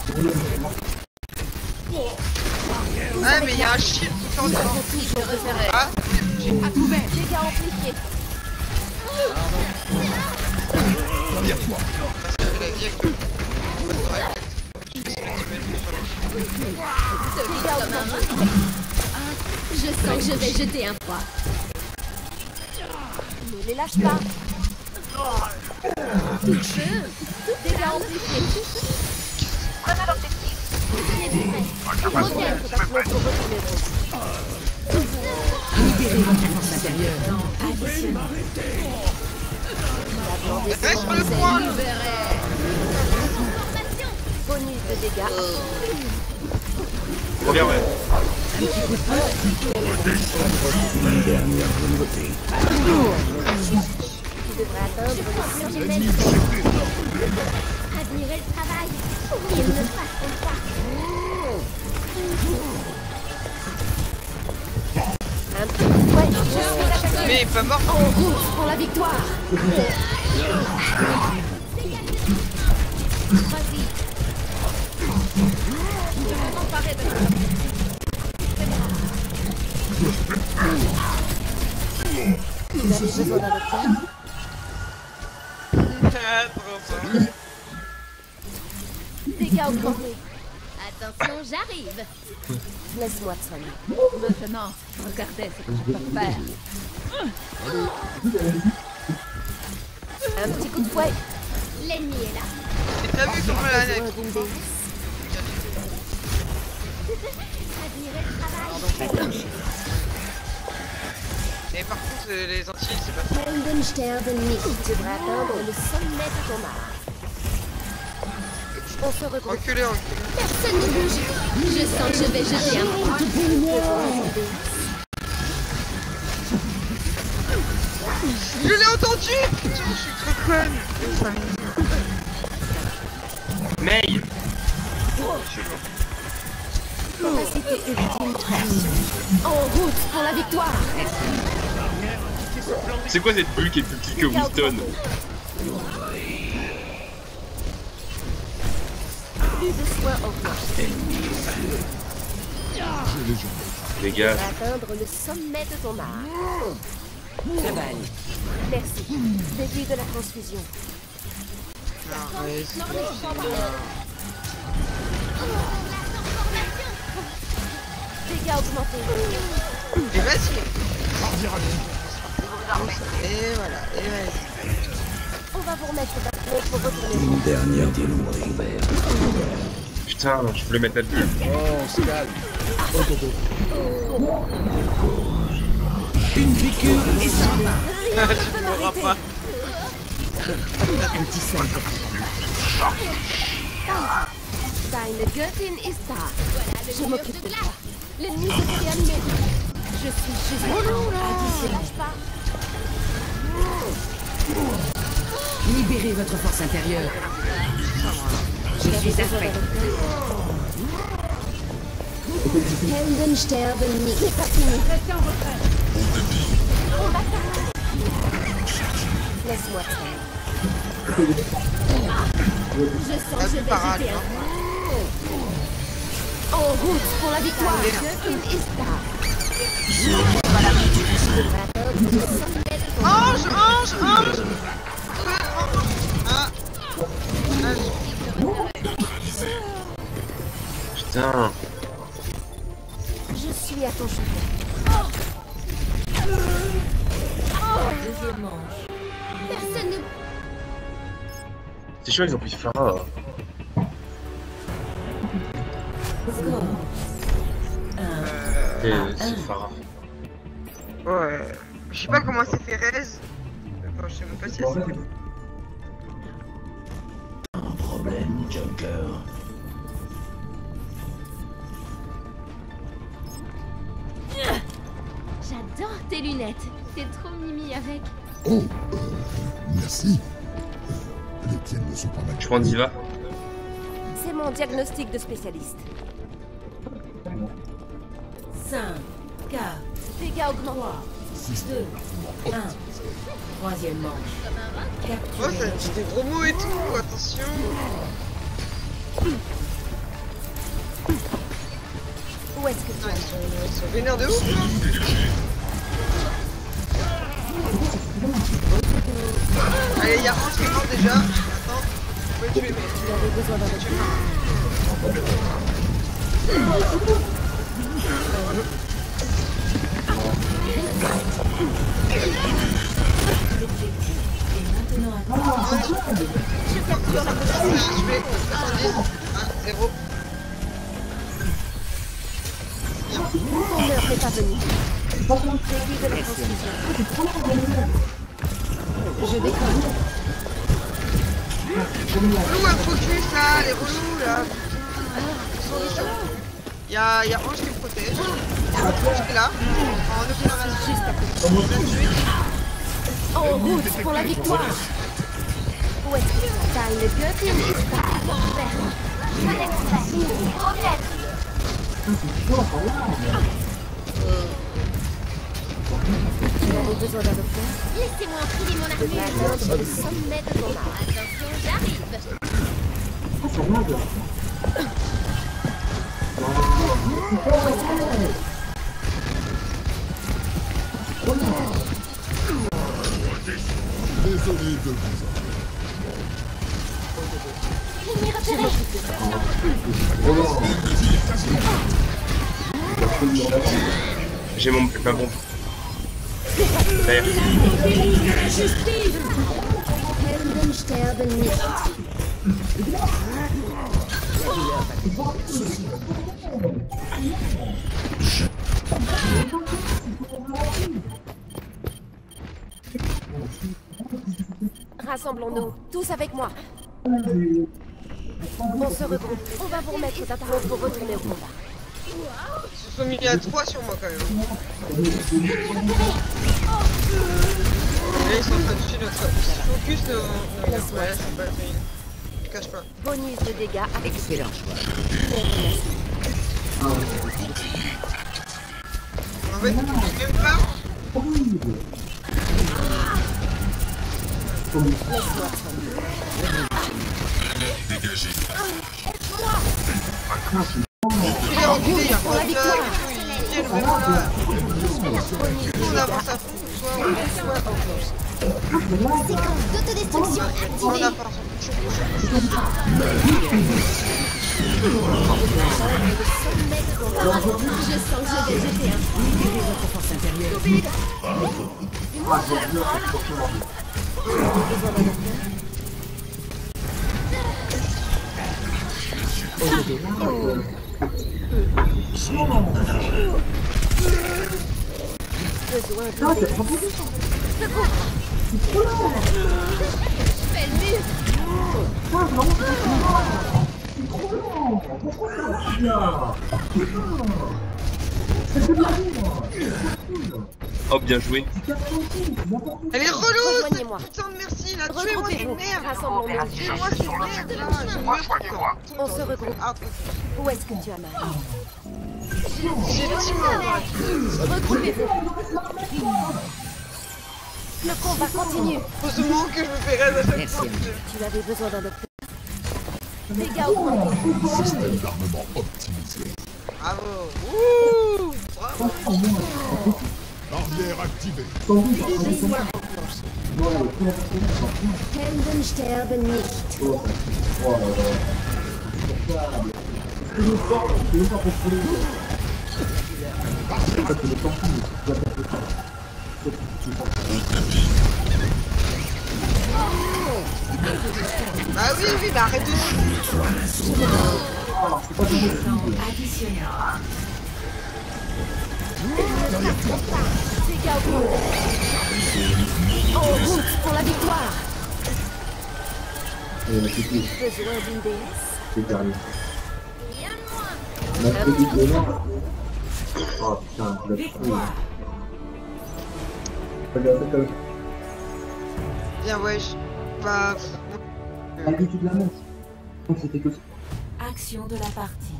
Ah mais il y a un shield tout le temps. Toujours repéré. Ah, j'ai pas couvert. Dégâts amplifiés. Dégâts augmentés. Je sens que je vais jeter un froid. Ne les lâche pas. Dégâts amplifiés. Prenez l'objectif. Tenez-vous prêts. Reviens, c'est parce qu'on peut retourner. Libérez votre force intérieure. Reste sur le point. Bonus de dégâts. Reviens, ouais. Tu devrais atteindre le sommet. Admirez le travail. Ils ne passeront pas. Un peu. Ouais, je suis la Mais pas mort. En route pour la victoire. Vas-y. Emparez de Vous avez besoin d'un docteur? Ah, trop fort. Dégâts augmentés. Attention, j'arrive. Laisse-moi te soigner. Maintenant, regardez ce que je peux faire. Un petit coup de fouet. L'ennemi est là. Et t'as vu comment la nec Et par contre, euh, les Antilles, c'est pas ça. Heldensterben nicht. Tu devrais atteindre le sommet de ton art. On se retrouve. Enculé, enculé. Personne ne bouge. Je sens que je vais jeter un coup de Je l'ai entendu. Putain, je suis trop conne. May. Capacité ultime. En route pour la victoire. C'est quoi cette bulle qui est plus petite que Winston? Plus de soins augmentés. Les gars. Atteindre le sommet de ton art. Ça va aller. Merci. Début de la transfusion. Dégâts augmentés. Et vas-y. Et voilà, et vas-y. On va vous remettre d'accord pour retourner. Une dernière volonté ouverte. Putain, je voulais mettre la bulle. Oh, on se calme. Une piqûre et ça va. Tu pourras pas. Un petit sol. Deine Göttin ist da. Je m'occupe de toi. L'ennemi se fait animer. Je suis juste là. Ne lâche pas. Libérez votre force intérieure. Je suis affecté. Heldensterben nicht. C'est pas fini. Restez en retrait. On bataille. Laisse-moi faire. Je sens que je vais parade, jeter un coup. En route pour la victoire. Göttin ist da. Ange, ange, ange. Ah. Putain. Je suis à ton chevet. Deuxième manche. Personne ne... C'est chaud, ils ont pris Farah. Score. C'est c'est Farah. Ouais. Je sais pas comment c'est fait Rez. Enfin, je sais même pas si elle s'est fait. Un problème, Joker. J'adore tes lunettes. T'es trop mimi avec. Oh, euh, merci. Les tiennes ne sont pas mal. Je prends Diva. C'est mon diagnostic de spécialiste. cinq, quatre, Dégâts augmentés. deux, un. Troisième manche. Oh, ça dit des gros mots et tout, attention. Où est-ce que tu Ah, es? ils sont, ils sont vénères de ouf. Allez, il y a Ange qui est mort déjà. Attends, je peux le tuer, mais. Tu avais besoin d'un autre. Je capture la position. Je fais soixante-dix, un, zéro. Ton heure n'est pas venue. Début de la transfusion. Je déconne. Relou un focus là, les relous là. Ils sont méchants. Il y a, y a Ange qui me protège. Ange qui est là. En observation. On a tué. En route pour la victoire. Où est-ce que tu es? Deine Göttin ist da. Tu avais besoin d'un docteur? Laissez-moi enfiler mon armure. Atteindre le sommet de ton art. Attention, j'arrive. Désolé de vous Je m'occupe de ça. J'ai mon ma bombe. Derrière. Helden sterben nicht. Rassemblons-nous, tous avec moi. On se regroupe. On va vous remettre d'attaque pour retourner au combat. Ils se sont mis à trois sur moi quand même. Et là ils sont en train de tuer notre focus de... Ouais, c'est pas la peine. Je cache pas. Bonus de dégâts avec excellent choix. En fait, même pas. Dégagez. Il est enculé, il y a pas de blague. Il est vraiment là. On avance à fond. Soit on soit séquence d'autodestruction activée. on a pas. Je sens que je vais jeter un Libérez votre force intérieure. besoin de secours. Fais le mur. Oh, bien joué. Elle est relou cette Rejoignez-moi. putain de merci là, tuez-moi ces Regroupez-vous. merdes. Rassemblons-nous. Tuez-moi ces merdes là, je meurs pourquoi. On se regroupe. Où est-ce que tu as mal? J'ai le petit mort. Regroupez-vous. Le combat continue. Heureusement que je me fais raid à chaque fois. Tu avais besoin d'un docteur. Dégâts augmentés. Système d'armement optimisé. Bravo. Ouh. Bravo. Barrière activée. Helden sterben nicht. Ah oui, oui, bah arrête de Dégâts augmentés. En route pour la victoire. Besoin d'une déesse. C'est terminé. Mercredi demain. Oh putain, je l'ai trouvé. Regarde comme. Bien, wesh. Bah. L'habitude de la manche. Donc c'était que ça. Action de la partie.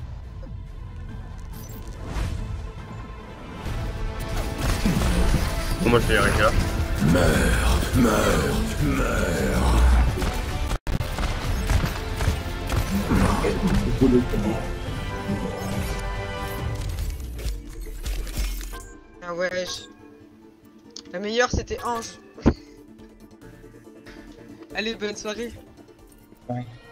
Comment je vais y arriver là? Meurs, meurs, meurs. Ah wesh. La meilleure c'était Ange. Allez, bonne soirée. Ouais.